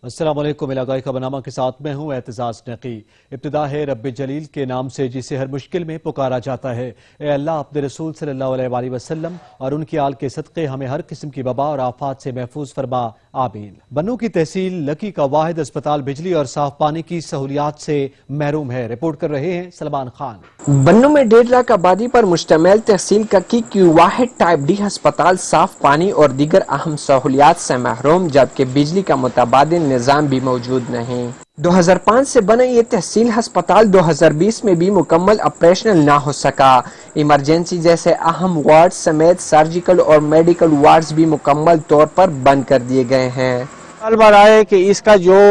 السلام علیکم، علاقائی خبرنامہ کے ساتھ میں ہوں اعتزاز نقی۔ ابتدا ہے رب جلیل کے نام سے جسے ہر مشکل میں پکارا جاتا ہے۔ اے اللہ اپنے رسول صلی اللہ علیہ وآلہ وسلم اور ان کی آل کے صدقے ہمیں ہر قسم کی وبا اور آفات سے محفوظ فرما، آمین۔ بنوں کی تحصیل لکی کا واحد اسپتال بجلی اور صاف پانی کی سہولیات سے محروم ہے۔ رپورٹ کر رہے ہیں سلمان خان۔ بنوں میں 1.5 لاکھ آبادی پر مشتمل تحصیل ککی کی واحد ٹائپ ڈی ہسپتال صاف پانی اور دیگر اہم سہولیات سے محروم، جبکہ بجلی کا متبادل نظام بھی موجود نہیں۔ 2005 سے بنا یہ تحصیل ہسپتال 2020 میں بھی مکمل آپریشنل نہ ہو سکا۔ ایمرجنسی جیسے اہم وارڈ سمیت سرجیکل اور میڈیکل وارڈز بھی مکمل طور پر بند کر دیے گئے ہیں۔ بار آئے کہ اس کا جو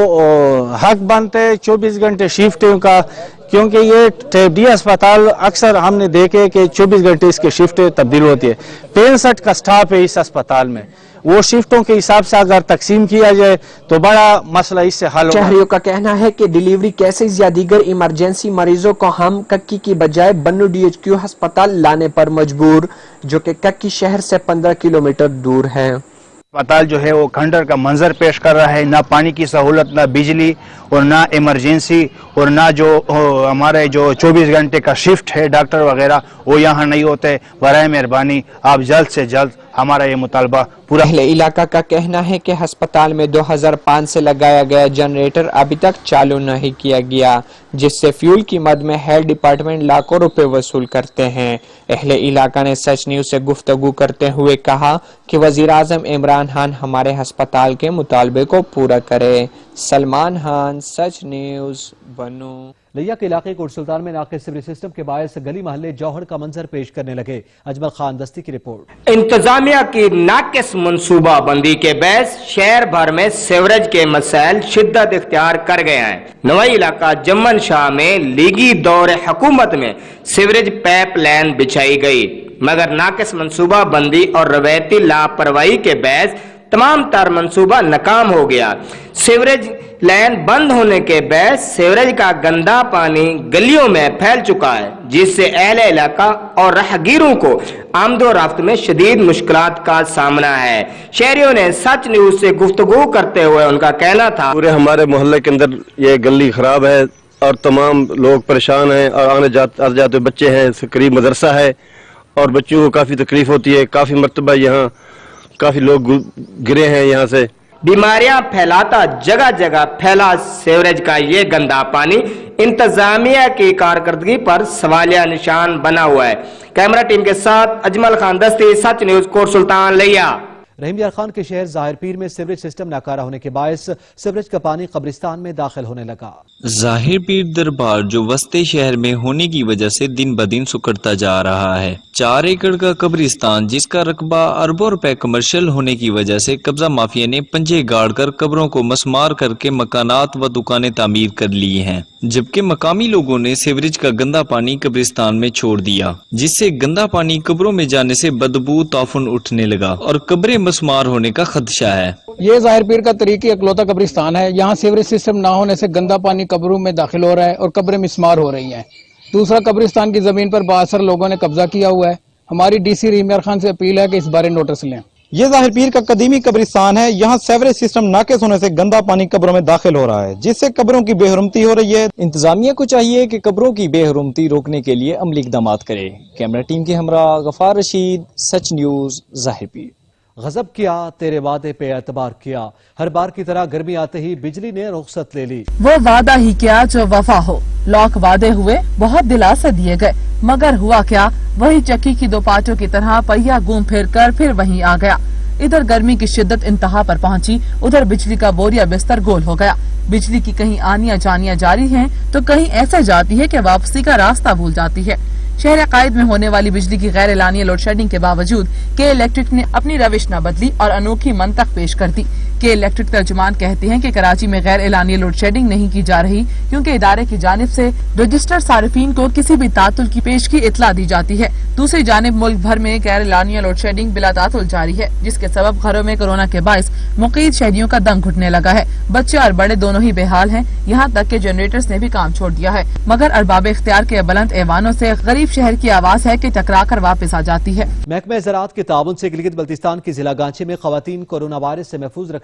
حق بنتے 24 گھنٹے شفٹوں کا، کیونکہ یہ ٹائپ ڈی اسپتال اکثر ہم نے دیکھے کہ 24 گھنٹے اس کی شفٹ تبدیل ہوتی ہے۔ 65 کا سٹاف ہے اس اسپتال میں، وہ شفٹوں کے حساب سے اگر تقسیم کیا جائے تو بڑا مسئلہ اس سے حل ہوگا۔ شہریوں کا کہنا ہے کہ ڈیلیوری کیسز یا دیگر ایمرجنسی مریضوں کو ہم ککی کی بجائے بنو DHQ ہسپتال لانے پر مجبور، جو کہ ککی شہر سے 15 کلومیٹر دور ہے۔ اسپتال جو ہے وہ کھنڈر کا منظر پیش کر رہا ہے، نہ پانی کی سہولت، نہ بجلی اور نہ ایمرجنسی، اور نہ جو ہمارے جو 24 گھنٹے کا شفٹ ہے ڈاکٹر وغیرہ وہ یہاں نہیں ہوتے۔ برائے مہربانی آپ جلد سے جلد ہمارا یہ مطالبہ پورا۔ اہل علاقہ کا کہنا ہے کہ ہسپتال میں 2005 سے لگایا گیا جنریٹر ابھی تک چالو نہیں کیا گیا، جس سے فیول کی مد میں ہیلتھ ڈپارٹمنٹ لاکھوں روپے وصول کرتے ہیں۔ اہل علاقہ نے سچ نیوز سے گفتگو کرتے ہوئے کہا کہ وزیر اعظم عمران خان ہمارے ہسپتال کے مطالبے کو پورا کرے۔ سلمان خان، سچ نیوز، بنو۔ لیا کے علاقے کوٹ سلطان میں ناقص سیوریج سسٹم کے باعث گلی محلے جوہر کا منظر پیش کرنے لگے۔ اجمل خان دستی کی رپورٹ۔ انتظامیہ کی ناقص منصوبہ بندی کے باعث شہر بھر میں سیوریج کے مسائل شدت اختیار کر گئے ہیں۔ نوائی علاقہ جمن شاہ میں لیگی دور حکومت میں سیوریج پائپ لائن بچھائی گئی، مگر ناقص منصوبہ بندی اور روایتی لاپرواہی کے باعث تمام تر منصوبہ ناکام ہو گیا۔ سیوریج لائن بند ہونے کے باعث سیوریج کا گندا پانی گلیوں میں پھیل چکا ہے، جس سے اہل علاقہ اور راہگیروں کو آمد و رفت میں شدید مشکلات کا سامنا ہے۔ شہریوں نے سچ نیوز سے گفتگو کرتے ہوئے ان کا کہنا تھا، پورے ہمارے محلے کے اندر یہ گلی خراب ہے اور تمام لوگ پریشان ہیں، اور آنے جاتے بچے ہیں، قریب مدرسہ ہے اور بچوں کو کافی تکلیف ہوتی ہے۔ کافی مرتبہ یہاں کافی لوگ گرے ہیں یہاں سے۔ بیماریاں پھیلاتا جگہ جگہ پھیلا سیوریج کا یہ گندا پانی انتظامیہ کی کارکردگی پر سوالیہ نشان بنا ہوا ہے۔ کیمرہ ٹیم کے ساتھ اجمل خان دستی، سچ نیوز، کوٹ سلطان لیا۔ رحیم یار خان کے شہر ظاہر پیر میں سیوریج سسٹم ناکارہ ہونے کے باعث سیوریج کا پانی قبرستان میں داخل ہونے لگا۔ ظاہر پیر دربار جو وسط شہر میں ہونے کی وجہ سے دن بدن سکڑتا جا رہا ہے۔ 4 ایکڑ کا قبرستان جس کا رقبہ اربوں روپے کمرشل ہونے کی وجہ سے قبضہ مافیا نے پنجے گاڑ کر قبروں کو مسمار کر کے مکانات و دکانیں تعمیر کر لی ہیں، جبکہ مقامی لوگوں نے سیوریج کا گندا پانی قبرستان میں چھوڑ دیا، جس سے گندا پانی قبروں میں جانے سے بدبو تعفن اٹھنے لگا اور قبریں مسمار ہونے کا خدشہ ہے۔ یہ ظاہر پیر کا طریقی اکلوتا قبرستان ہے۔ یہاں سیوریج سسٹم نہ ہونے سے گندا پانی قبروں میں داخل ہو رہا ہے اور قبریں مسمار ہو رہی ہیں۔ دوسرا، قبرستان کی زمین پر بااثر لوگوں نے قبضہ کیا ہوا ہے۔ ہماری ڈی سی رحیم یار خان سے اپیل ہے کہ اس بارے نوٹس لیں۔ یہ ظاہر پیر کا قدیمی قبرستان ہے۔ یہاں سیوریج سسٹم ناقص ہونے سے گندا پانی قبروں میں داخل ہو رہا ہے، جس سے قبروں کی بے حرمتی ہو رہی ہے۔ انتظامیہ کو چاہیے کہ قبروں کی بے حرمتی روکنے کے لیے عملی اقدامات کرے۔ کیمرہ ٹیم کے ہمراہ غفار رشید، سچ نیوز، ظاہر پیر۔ غضب کیا، تیرے وعدے پہ اعتبار کیا، ہر بار کی طرح گرمی آتے ہی بجلی نے رخصت لے لی۔ وہ وعدہ ہی کیا جو وفا ہو، لاکھ وعدے ہوئے، بہت دلاسے دیے گئے، مگر ہوا کیا، وہی چکی کی 2 پارٹوں کی طرح پہیا گھوم پھر کر پھر وہیں آ گیا۔ ادھر گرمی کی شدت انتہا پر پہنچی، ادھر بجلی کا بوریا بستر گول ہو گیا۔ بجلی کی کہیں آنیاں جانیاں جاری ہیں تو کہیں ایسے جاتی ہے کہ واپسی کا راستہ بھول جاتی ہے۔ شہر عقائد میں ہونے والی بجلی کی غیر اعلانیہ لوڈ شیڈنگ کے باوجود کے الیکٹرک نے اپنی روش نہ بدلی اور انوکھی منطق پیش کر دی۔ کے الیکٹرک ترجمان کہتے ہیں کہ کراچی میں غیر اعلانیہ لوڈ شیڈنگ نہیں کی جا رہی، کیونکہ ادارے کی جانب سے رجسٹرڈ صارفین کو کسی بھی تعطل کی پیش کی اطلاع دی جاتی ہے۔ دوسری جانب ملک بھر میں غیر اعلانیہ لوڈ شیڈنگ بلا تعطل جاری ہے، جس کے سبب گھروں میں کورونا کے باعث مقید شہریوں کا دم گھٹنے لگا ہے۔ بچے اور بڑے دونوں ہی بے حال ہیں، یہاں تک کہ جنریٹرز نے بھی کام چھوڑ دیا ہے، مگر ارباب اختیار کے بلند ایوانوں سے غریب شہر کی آواز ہے کہ ٹکرا کر واپس آ جاتی ہے۔ محکمہ زراعت کے تعاون سے گلگت بلتستان کے ضلع گانچے میں خواتین کورونا وائرس سے محفوظ رکھنے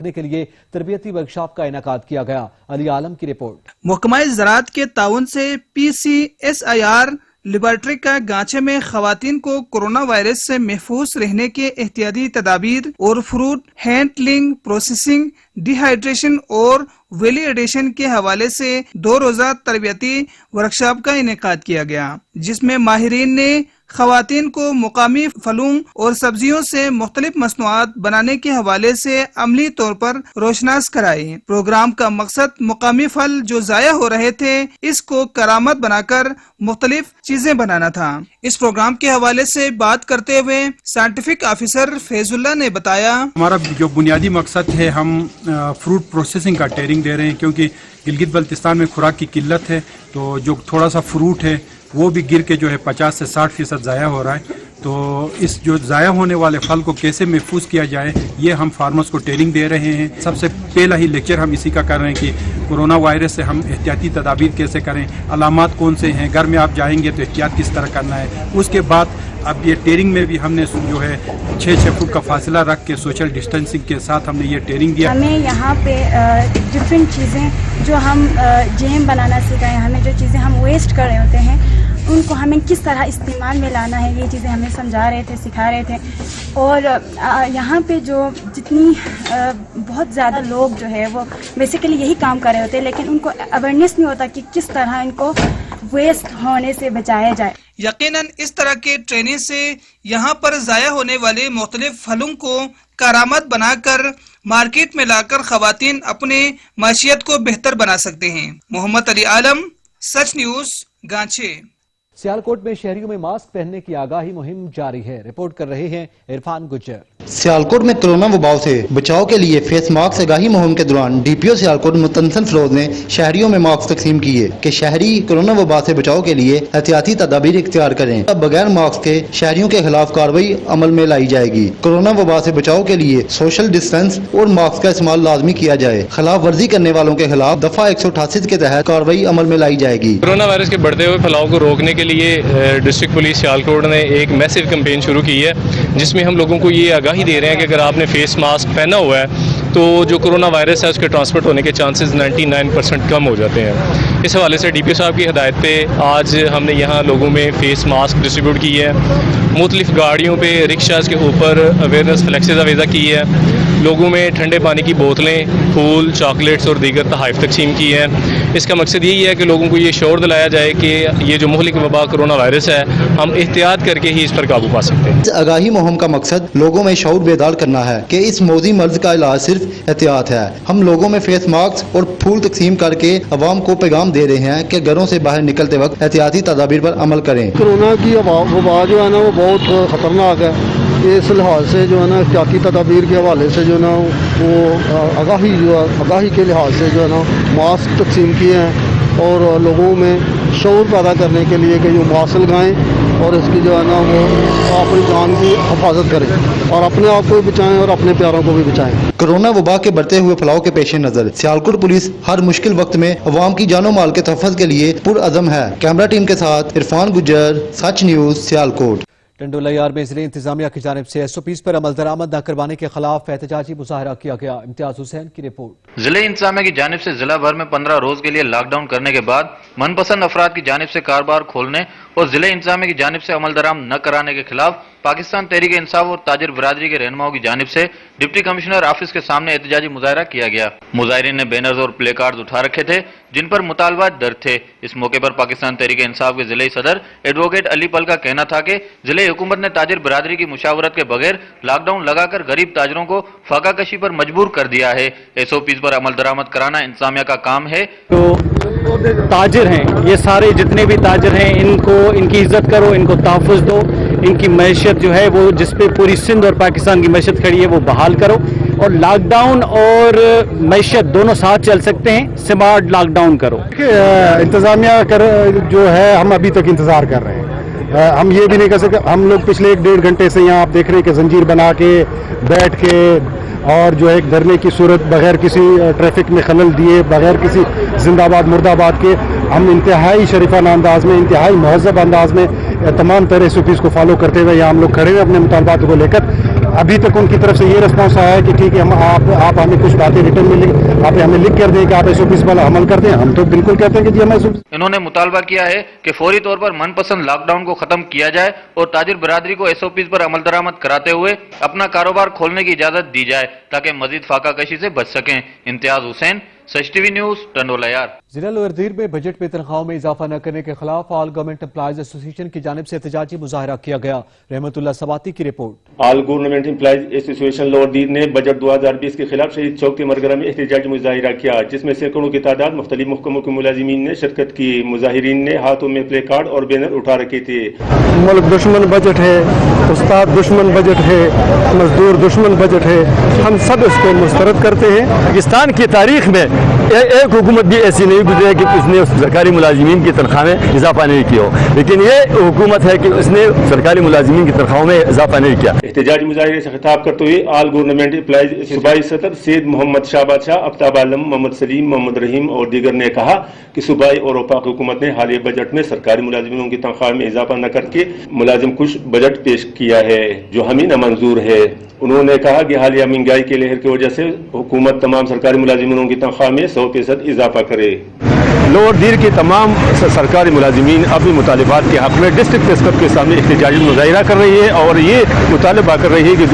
کرنے کے لیے تربیتی ورکشاپ کا انعقاد کیا گیا۔ علی عالم کی رپورٹ۔ محکمہ زراعت کے تعاون سے PCSIR لیبارٹری کا گانچے میں خواتین کو کورونا وائرس سے محفوظ رہنے کے احتیاطی تدابیر اور fruit handling, processing, dehydration اور ویلی ایڈیشن کے حوالے سے 2 روزہ تربیتی ورکشاپ کا انعقاد کیا گیا، جس میں ماہرین نے خواتین کو مقامی پھلوں اور سبزیوں سے مختلف مصنوعات بنانے کے حوالے سے عملی طور پر روشناس کرائے۔ پروگرام کا مقصد مقامی پھل جو ضائع ہو رہے تھے اس کو کرامت بنا کر مختلف چیزیں بنانا تھا۔ اس پروگرام کے حوالے سے بات کرتے ہوئے سائنٹیفک آفیسر فیض اللہ نے بتایا، ہمارا جو بنیادی مقصد ہے، ہم فروٹ پروسیسنگ کا ٹریننگ دے رہے ہیں، کیونکہ گلگت بلتستان میں خوراک کی قلت ہے، تو جو تھوڑا سا فروٹ ہے وہ بھی گر کے جو ہے 50 سے 60% ضائع ہو رہا ہے۔ تو اس جو ضائع ہونے والے پھل کو کیسے محفوظ کیا جائے، یہ ہم فارمرز کو ٹریننگ دے رہے ہیں۔ سب سے پہلا ہی لیکچر ہم اسی کا کر رہے ہیں کہ کورونا وائرس سے ہم احتیاطی تدابیر کیسے کریں، علامات کون سے ہیں، گھر میں آپ جائیں گے تو احتیاط کس طرح کرنا ہے۔ اس کے بعد اب یہ ٹریننگ میں بھی ہم نے جو ہے 6 فٹ کا فاصلہ رکھ کے سوشل ڈسٹینسنگ کے ساتھ ہم نے یہ ٹریننگ دیا۔ ہمیں یہاں پہ ڈفرینٹ چیزیں جو ہم جیم بنانا سکھائے، ہمیں جو چیزیں ہم ویسٹ کر رہے ہوتے ہیں ان کو ہمیں کس طرح استعمال میں لانا ہے، یہ چیزیں ہمیں سمجھا رہے تھے، سکھا رہے تھے۔ اور یہاں پہ جو جتنی بہت زیادہ لوگ جو ہے وہ بیسیکلی یہی کام کر رہے ہوتے ہیں، لیکن ان کو اویئرنیس نہیں ہوتا کہ کس طرح ان کو ویسٹ ہونے سے بچایا جائے۔ یقیناً اس طرح کے ٹریننگ سے یہاں پر ضائع ہونے والے مختلف پھلوں کو کارآمد بنا کر مارکیٹ میں لا کر خواتین اپنے معیشت کو بہتر بنا سکتے ہیں۔ محمد علی عالم، سچ نیوز، گانچے۔ سیالکوٹ میں شہریوں میں ماسک پہننے کی آگاہی مہم جاری ہے، رپورٹ کر رہے ہیں عرفان گجر۔ سیالکوٹ میں کورونا وباء سے بچاؤ کے لیے فیس ماسک آگاہی مہم کے دوران DPO سیالکوٹ متنسن فروز نے شہریوں میں ماسک تقسیم کیے کہ شہری کورونا وباء سے بچاؤ کے لیے احتیاطی تدابیر اختیار کریں۔ اب بغیر ماسک کے شہریوں کے خلاف کارروائی عمل میں لائی جائے گی۔ کورونا وباء سے بچاؤ کے لیے سوشل ڈسٹینس اور ماسک کا استعمال لازمی کیا جائے۔ خلاف ورزی کرنے والوں کے خلاف دفعہ 188 کے تحت کارروائی عمل میں لائی جائے گی۔ کورونا وائرس کے بڑھتے ہوئے پھیلاؤ کو روکنے کے لیے ڈسٹرکٹ پولیس سیالکوٹ نے ایک میسو کمپین شروع کی ہے، جس میں ہم لوگوں کو یہ آگاہی دے رہے ہیں کہ اگر آپ نے فیس ماسک پہنا ہوا ہے تو جو کورونا وائرس ہے اس کے ٹرانسمٹ ہونے کے چانسز 99% کم ہو جاتے ہیں۔ اس حوالے سے DPO صاحب کی ہدایت پہ آج ہم نے یہاں لوگوں میں فیس ماسک ڈسٹریبیوٹ کی ہے، مختلف گاڑیوں پہ رکشاز کے اوپر اویئرنیس فلیکسز آویزہ کی ہے، لوگوں میں ٹھنڈے پانی کی بوتلیں، پھول، چاکلیٹس اور دیگر تحائف تقسیم کی ہے۔ اس کا مقصد یہی ہے کہ لوگوں کو یہ شعور دلایا جائے کہ یہ جو مہلک وبا کورونا وائرس ہے ہم احتیاط کر کے ہی اس پر قابو پا سکتے ہیں۔ اس آگاہی مہم کا مقصد لوگوں میں شعور بیدار کرنا ہے کہ اس موذی مرض کا علاج صرف احتیاط ہے۔ ہم لوگوں میں فیس ماسک اور پھول تقسیم کر کے عوام کو پیغام دے رہے ہیں کہ گھروں سے باہر نکلتے وقت احتیاطی تدابیر پر عمل کریں۔ کورونا کی وبا جو ہے نا وہ بہت خطرناک ہے، اس لحاظ سے جو ہے نا احتیاطی تدابیر کے حوالے سے جو ہے نا وہ آگاہی کے لحاظ سے جو ہے نا ماسک تقسیم کیے ہیں اور لوگوں میں شعور پیدا کرنے کے لیے کہ جو ماسک لگائیں اور اس کی جو ہے نا وہ اپنی جان کی حفاظت کریں اور اپنے آپ کو بھی بچائیں اور اپنے پیاروں کو بھی بچائیں۔ کورونا وبا کے بڑھتے ہوئے پھیلاؤ کے پیش نظر سیالکوٹ پولیس ہر مشکل وقت میں عوام کی جان و مال کے تحفظ کے لیے پرعزم ہے۔ کیمرہ ٹیم کے ساتھ عرفان گجر، سچ نیوز، سیالکوٹ۔ ٹنڈو لیار میں ضلع انتظامیہ کی جانب سے SOPs پر عمل درآمد نہ کروانے کے خلاف احتجاجی مظاہرہ کیا گیا۔ امتیاز حسین کی رپورٹ۔ ضلع انتظامیہ کی جانب سے ضلع بھر میں 15 روز کے لیے لاک ڈاؤن کرنے کے بعد من پسند افراد کی جانب سے کاروبار کھولنے اور ضلع انتظامیہ کی جانب سے عمل درآمد نہ کرانے کے خلاف پاکستان تحریک انصاف اور تاجر برادری کے رہنماؤں کی جانب سے ڈپٹی کمشنر آفس کے سامنے احتجاجی مظاہرہ کیا گیا۔ مظاہرین نے بینرز اور پلے کارڈز اٹھا رکھے تھے جن پر مطالبات درج تھے۔ اس موقع پر پاکستان تحریک انصاف کے ضلعی صدر ایڈوکیٹ علی پل کا کہنا تھا کہ ضلعی حکومت نے تاجر برادری کی مشاورت کے بغیر لاک ڈاؤن لگا کر غریب تاجروں کو فاقہ کشی پر مجبور کر دیا ہے۔ SOPs پر عمل درآمد کرانا انتظامیہ کا کام ہے۔ تو تاجر ہیں، یہ سارے جتنے بھی تاجر ہیں ان کی عزت کرو، ان کو تحفظ دو، ان کی معیشت جو ہے وہ جس پہ پوری سندھ اور پاکستان کی معیشت کھڑی ہے وہ بحال کرو، اور لاک ڈاؤن اور معیشت دونوں ساتھ چل سکتے ہیں، سمارٹ لاک ڈاؤن کرو۔ انتظامیہ جو ہے ہم ابھی تک انتظار کر رہے ہیں، ہم یہ بھی نہیں کر سکتے۔ ہم لوگ پچھلے 1.5 گھنٹے سے یہاں آپ دیکھ رہے ہیں کہ زنجیر بنا کے بیٹھ کے اور جو ایک دھرنے کی صورت بغیر کسی ٹریفک میں خلل دیے، بغیر کسی زندہ باد مرد آباد کے ہم انتہائی شریفانہ انداز میں، انتہائی مہذب انداز میں تمام طرح SOPs کو فالو کرتے ہوئے یہاں ہم لوگ کھڑے ہوئے اپنے مطالبات کو لے کر۔ अभी तक उनकी तरफ से ये रिस्पॉन्स आया है कि ठीक है, हम आप हमें कुछ बातें रिटर्न में आप हमें लिख कर दें कि आप SOPs पर अमल करते हैं। हम तो बिल्कुल कहते हैं कि जी हम SOPs। इन्होंने मुतालबा किया है कि फौरी तौर पर मनपसंद लॉकडाउन को खत्म किया जाए और ताजिर बरादरी को SOPs पर अमल दरामद कराते हुए अपना कारोबार खोलने की इजाजत दी जाए ताकि मजीद फाका कशी से बच सकें। Imtiaz Hussain, Such TV news, Tando Allahyar. जिला लोअरदीर में बजट में तनख्वाहों में इजाफा न करने के खिलाफ ऑल गवर्नमेंट एम्प्लॉयज एसोसिएशन की जानिब से एहतजाजी मुजाहरा किया गया। रहमतुल्लाह सबाती की report. All government employees association Lower Dir ने बजट 2020 के खिलाफ शहीद चौक के मरगरा में एहतजाजी मुजाहरा किया, जिसमें सैकड़ों की तादाद मुख्तलिफ महकमों के मुलाजिमीन ने शिरकत की। मुजाहिरीन ने हाथों में प्ले कार्ड और बैनर उठा रखे थे। मुल्क दुश्मन बजट है, उस्ताद दुश्मन बजट है, मजदूर दुश्मन बजट है, हम सब इसको मुस्तरद करते हैं। पाकिस्तान की तारीख में एक हुकूमत भी ऐसी नहीं गुजरी कि उसने सरकारी मुलाजिमीन की तनख्वाह में इजाफा नहीं किया हो, लेकिन ये हुकूमत है कि उसने सरकारी मुलाजिमीन की तनख्वाहों में इजाफा नहीं किया। एहतजाजी मुजाहिरे से खिताब करते हुए ऑल गवर्नमेंट एम्प्लॉयज सूबाई सदर सैयद मोहम्मद शाहबाद शाह, आफ्ताब आलम, मोहम्मद सलीम, मोहम्मद रहीम और दीगर ने कहा कि सूबाई और वफाक हुकूमत ने हालिया बजट में सरकारी मुलाजिमों की तनख्वाह में इजाफा न करके मुलाजिम कुछ बजट पेश किया है, जो हमें नामंजूर है। उन्होंने कहा कि हालिया महंगाई के लहर की वजह से हुकूमत तमाम सरकारी मुलाजिमों की तनख्वाह में 100% इजाफा करे। लोअरदीर के तमाम सरकारी मुलाजिमीन अपनी मुतालिबात के हक में डिस्ट्रिक्ट प्रेस क्लब के सामने एहतजाजी मुजाहिरा कर रही है और ये मुतालबा कर रही है कि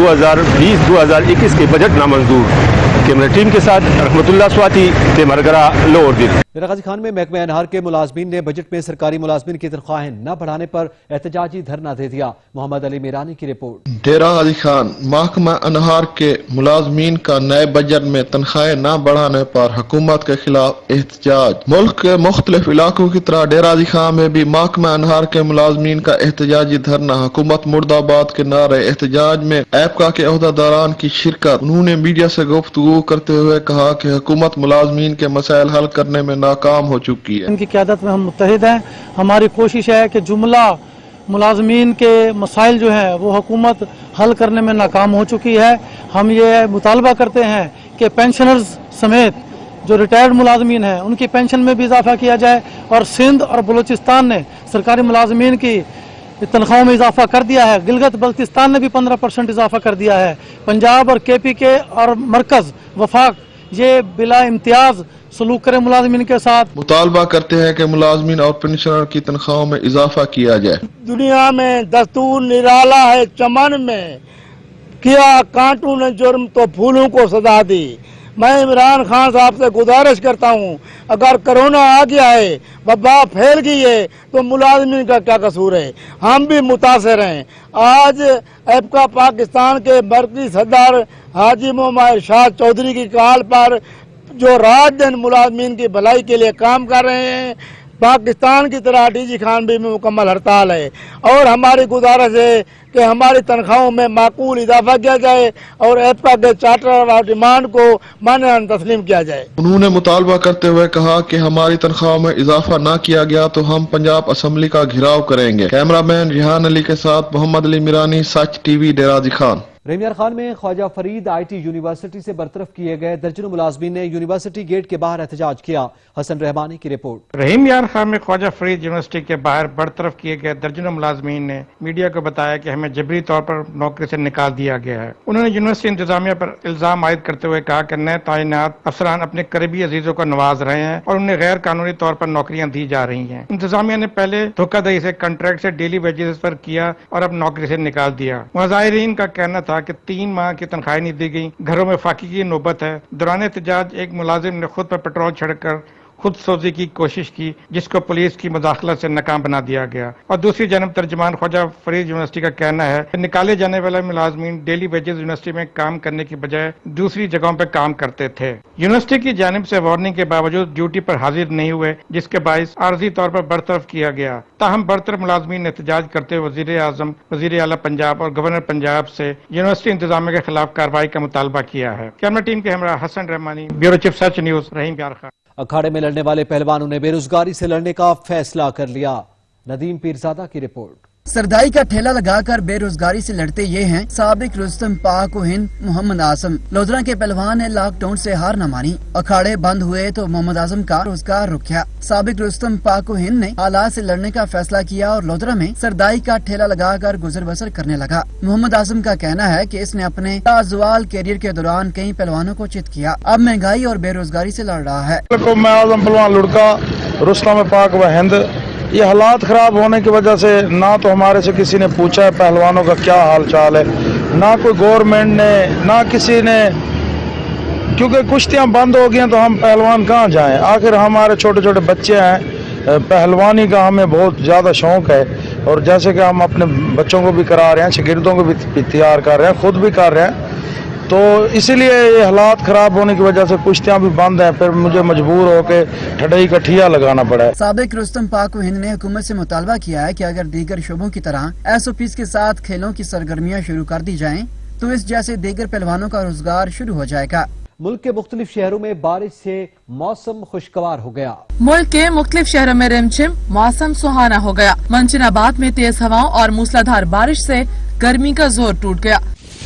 2020-2021 के बजट नामंजूर। कैमरा टीम के साथ रहमतुल्लाह स्वाति के मरगरा लोअरदीर। गाजी खान में महकमा अनहार के मुलाजमीन ने बजट में सरकारी मुलाजमीन की तनख्वाहें न बढ़ाने पर एहतजाजी धरना दे दिया। मोहम्मद अली मीरानी की रिपोर्ट। डेरा गाजी खान महकमा अनहार के मुलाजमीन का नए बजट में तनख्वाहें न बढ़ाने पर हुकूमत के खिलाफ एहतजाज। मुल्क के मुख्तलिफ इलाकों की तरह डेरा गाजी खान में भी महकमा अनहार के मुलाजमीन का एहतजाजी धरना, हुकूमत मुर्दाबाद के नारे। एहतजाज में एपका के अहदेदारान की शिरकत। उन्होंने मीडिया से गुफ्तगू करते हुए कहा कि हुकूमत मुलाजमीन के मसाइल हल करने में नाकाम हो चुकी है। इनकी क़यादत में हम मुत्तहिद हैं। हमारी कोशिश है कि जुमला मुलाजमीन के मसाइल जो हैं वो हुकूमत हल करने में नाकाम हो चुकी है। हम ये मुतालबा करते हैं कि पेंशनर्स समेत जो रिटायर्ड मुलाजमीन हैं उनकी पेंशन में भी इजाफा किया जाए और सिंध और बलूचिस्तान ने सरकारी मुलाजमीन की तनख्वाहों में इजाफा कर दिया है। गिलगित बल्तिस्तान ने भी 15% इजाफा कर दिया है। पंजाब और KPK और मरकज वफाक ये बिला इम्तियाज सलूक करें मुलाजमीन के साथ। मुतालबा करते हैं कि मुलाजमीन और पेंशनर की तनख्वाहों में इजाफा किया जाए। दुनिया में दस्तूर निराला है चमन में, किया कांटों ने जुर्म तो फूलों को सजा दी। मैं इमरान खान साहब से गुजारिश करता हूँ, अगर कोरोना आ गया है, वबा फैल गई है, तो मुलाजमीन का क्या कसूर है? हम भी मुतासर हैं। आज एपका पाकिस्तान के मरकजी सदर हाजी मोहम्मद शाह चौधरी की कॉल पर जो रात दिन मुलाजमीन की भलाई के लिए काम कर रहे हैं, पाकिस्तान की तरह DG खान भी में मुकम्मल हड़ताल है और हमारी गुजारिश है कि हमारी तनख्वाहों में माकूल इजाफा किया जाए और एपका के चार्टर ऑफ डिमांड को मानन तस्लीम किया जाए। उन्होंने मुतालबा करते हुए कहा कि हमारी तनख्वाहों में इजाफा न किया गया तो हम पंजाब असम्बली का घेराव करेंगे। कैमरामैन रिहान अली के साथ मोहम्मद अली मीरानी, सच टीवी, डेरा गाजी खान। रहीम यार खान में ख्वाजा फरीद IT यूनिवर्सिटी से बरतरफ किए गए दर्जनों मुलाजमीन ने यूनिवर्सिटी गेट के बाहर एहतजाज किया। हसन रहमानी की रिपोर्ट। रहीम यार खान में ख्वाजा फरीद यूनिवर्सिटी के बाहर बरतरफ किए गए दर्जनों मुलाजमीन ने मीडिया को बताया कि हमें जबरी तौर पर नौकरी से निकाल दिया गया है। उन्होंने यूनिवर्सिटी इंतजामिया पर इल्जाम आयद करते हुए कहा कि नए तैनात अफसरान अपने करीबी अजीजों को नवाज रहे हैं और उन्हें गैर कानूनी तौर पर नौकरियां दी जा रही हैं। इंतजामिया ने पहले धोखाधड़ी से कॉन्ट्रैक्ट से डेली वेजेस पर किया और अब नौकरी से निकाल दिया। मुजाहिरीन का कहना था कि 3 माह की तनख्वाही नहीं दी गई, घरों में फाकी की नौबत है। दौरान एहतजाज एक मुलाजिम ने खुद पर पेट्रोल छिड़ककर खुद सोजी की कोशिश की, जिसको पुलिस की मुदाखलत से नाकाम बना दिया गया। और दूसरी जानब तर्जुमान ख्वाजा फरीद यूनिवर्सिटी का कहना है कि निकाले जाने वाले मुलाजमीन डेली वेजेस यूनिवर्सिटी में काम करने की बजाय दूसरी जगहों पर काम करते थे। यूनिवर्सिटी की जानिब से वार्निंग के बावजूद ड्यूटी पर हाजिर नहीं हुए, जिसके बायस आर्जी तौर पर बरतरफ किया गया। ताहम बरतरफ मुलाजमीन ने एहतजाज करते हुए वजीर आजम, वजीर आला पंजाब और गवर्नर पंजाब से यूनिवर्सिटी इंतजामिया के खिलाफ कार्रवाई का मुतालबा किया है। कैमरा टीम के हमरा Hasan Rehmani, bureau chief Sach news, Rahim Yar Khan. अखाड़े में लड़ने वाले पहलवानों ने बेरोजगारी से लड़ने का फैसला कर लिया। नदीम पीरजादा की रिपोर्ट। सरदाई का ठेला लगाकर बेरोजगारी से लड़ते ये हैं साबिक रुस्तम पाक व हिंद मोहम्मद आजम। लोधरा के पहलवान ने लॉकडाउन से हार न मानी, अखाड़े बंद हुए तो मोहम्मद आजम का रोजगार रुक गया। साबिक रुस्तम पाक व हिंद ने हालात से लड़ने का फैसला किया और लोधरा में सरदाई का ठेला लगाकर गुजर बसर करने लगा। मोहम्मद आजम का कहना है कि इसने अपने लाजवाल कैरियर के दौरान कई पहलवानों को चित किया, अब महंगाई और बेरोजगारी से लड़ रहा है। मैं आजम पहलवान लुड़का रुस्तम पाक व हिंद, ये हालात खराब होने की वजह से ना तो हमारे से किसी ने पूछा है पहलवानों का क्या हाल चाल है, ना कोई गवर्नमेंट ने, ना किसी ने, क्योंकि कुश्तियां बंद हो गई हैं तो हम पहलवान कहाँ जाएं। आखिर हमारे छोटे छोटे बच्चे हैं, पहलवानी का हमें बहुत ज़्यादा शौक है और जैसे कि हम अपने बच्चों को भी करा रहे हैं, शागिर्दों को भी तैयार कर रहे हैं, खुद भी कर रहे हैं, तो इसीलिए ये हालात खराब होने की वजह से कुश्तियां भी बंद हैं, फिर मुझे मजबूर होकर ठडई का ठिया लगाना पड़ा है। साबिक रुस्तम पाक व हिंद ने हुकूमत से मुतालबा किया है कि अगर दीगर शोबों की तरह SOPs के साथ खेलों की सरगर्मियां शुरू कर दी जाएं, तो इस जैसे दीगर पहलवानों का रोजगार शुरू हो जाएगा। मुल्क के मुख्तलिफ शहरों में बारिश से मौसम खुशगवार हो गया। मुल्क के मुख्तलिफ शहरों में रिमझिम मौसम सुहाना हो गया। मंचनाबाद में तेज हवाओं और मूसलाधार बारिश से गर्मी का जोर टूट गया।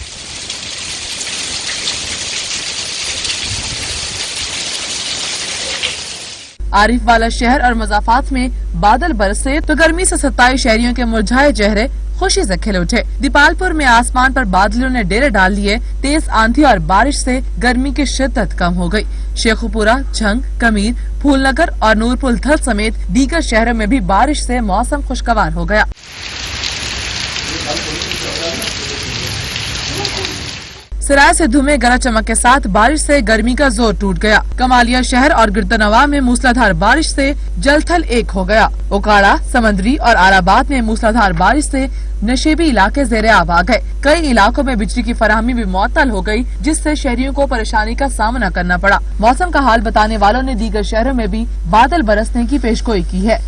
आरिफ वाला शहर और मजाफात में बादल बरसे तो गर्मी से 27 शहरियों के मुरझाए चेहरे खुशी से खिल उठे। दीपालपुर में आसमान पर बादलों ने डेरे डाल लिए, तेज आंधी और बारिश से गर्मी की शिद्दत कम हो गई। शेखुपुरा, झंग, कमीर, फूलनगर और नूरपुर थल समेत दीगर शहरों में भी बारिश से मौसम खुशगवार हो गया। सराय से धुएं गरज चमक के साथ बारिश से गर्मी का जोर टूट गया। कमालिया शहर और गिरदनवा में मूसलाधार बारिश से जलथल एक हो गया। ओकाड़ा, समंदरी और आराबाद में मूसलाधार बारिश से नशेबी इलाके ज़ेरे आब आ गए। कई इलाकों में बिजली की फराहमी भी मुअत्तल हो गई, जिससे शहरियों को परेशानी का सामना करना पड़ा। मौसम का हाल बताने वालों ने दीगर शहरों में भी बादल बरसने की पेशगोई की है।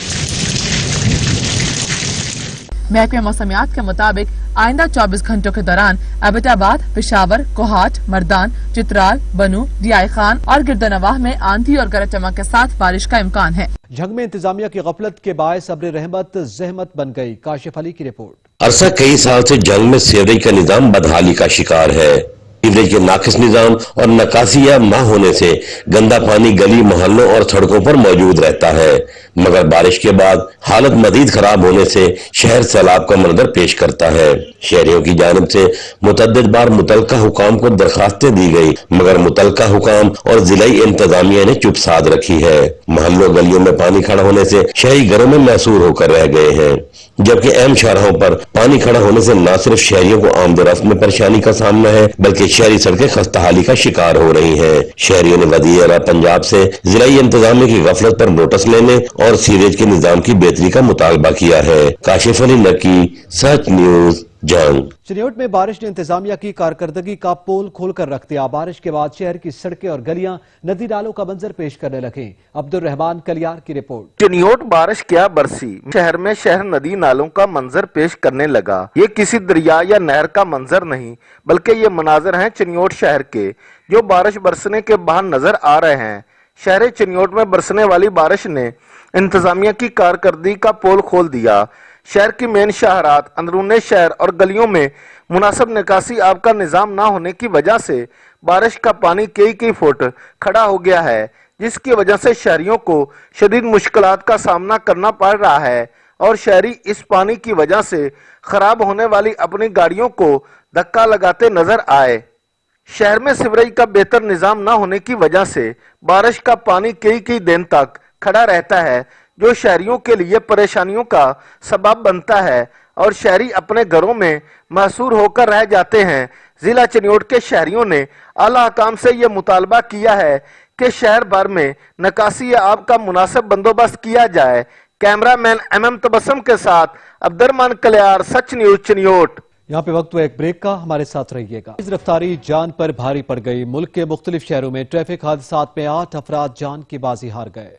महकमे मौसमियात के मुताबिक आइंदा 24 घंटों के दौरान एबटाबाद, पेशावर, कोहाट, मर्दान, चित्राल, बनू, रियाई खान और गिरदनवाह में आंधी और गरज चमक के साथ बारिश का इम्कान है। झंग में इंतजामिया की गफलत के बायस अब्र रहमत जहमत बन गई। काशिफ अली की रिपोर्ट। अरसा कई साल से झंग में सीवरेज का निजाम बदहाली का शिकार है। सीवरेज के नाकिस निजाम और नकासिया न होने से गंदा पानी गली, मोहल्लों और सड़कों पर मौजूद रहता है, मगर बारिश के बाद हालत मजीद खराब होने से शहर सैलाब का मंजर पेश करता है। शहरियों की जानिब से मुतअद्दिद बार मुतलका हुकाम को दरखास्तें दी गई, मगर मुतलका हुकाम और जिलाई इंतजामिया ने चुप साध रखी है। मोहल्लों गलियों में पानी खड़ा होने से शहरी घरों में महसूर होकर रह गए हैं, जबकि अहम शाहराहों पर पानी खड़ा होने से न सिर्फ शहरियों को आमदोरफ्त में परेशानी का सामना है, बल्कि शहरी सड़कें खस्ताहाली का शिकार हो रही हैं। शहरियों ने वज़ीर आला पंजाब से जिलाई इंतजामिया की गफलत पर नोटिस लेने और सीवरेज के निजाम की बेहतरी का मुतालबा किया है। काशिफ अली नकी, सच न्यूज, जंग। चिन्योट में बारिश ने इंतजामिया की कारकर्दगी का पोल खोलकर रख दिया। बारिश के बाद शहर की सड़कें और गलियां नदी नालों का मंजर पेश करने लगे। अब्दुल रहमान कलियार की रिपोर्ट। चिन्योट बारिश क्या बरसी, शहर में शहर नदी नालों का मंजर पेश करने लगा। ये किसी दरिया या नहर का मंजर नहीं, बल्कि ये मनाजर हैं चिन्योट शहर के, जो बारिश बरसने के बाद नजर आ रहे हैं। शहर चिन्योट में बरसने वाली बारिश ने इंतजामिया की कारकर्दगी का पोल खोल दिया। शहर की मेन शाहरात, अंदरूने शहर और गलियों में मुनासिब निकासी आब का निजाम ना होने की वजह से बारिश का पानी कई फुट खड़ा हो गया है, जिसकी वजह से शहरियों को शदीद मुश्किलात का सामना करना पड़ रहा है और शहरी इस पानी की वजह से खराब होने वाली अपनी गाड़ियों को धक्का लगाते नजर आए। शहर में सीवरेज का बेहतर निजाम ना होने की वजह से बारिश का पानी कई दिन तक खड़ा रहता है, जो शहरियों के लिए परेशानियों का सबब बनता है और शहरी अपने घरों में महसूर होकर रह जाते हैं। जिला चिन्योट के शहरियों ने आला हकाम से यह मुतालबा किया है कि शहर भर में निकासी आब का मुनासिब बंदोबस्त किया जाए। कैमरामैन MM तबस्सुम के साथ अब्दुर्रहमान कलियार, सच न्यूज, चिन्योट। यहाँ पे वक्त हुआ एक ब्रेक का, हमारे साथ रहिएगा। इस रफ्तारी जान पर भारी पड़ गई। मुल्क के मुख्तलिफ शहरों में ट्रैफिक हादसात में 8 अफराद जान की बाजी हार गए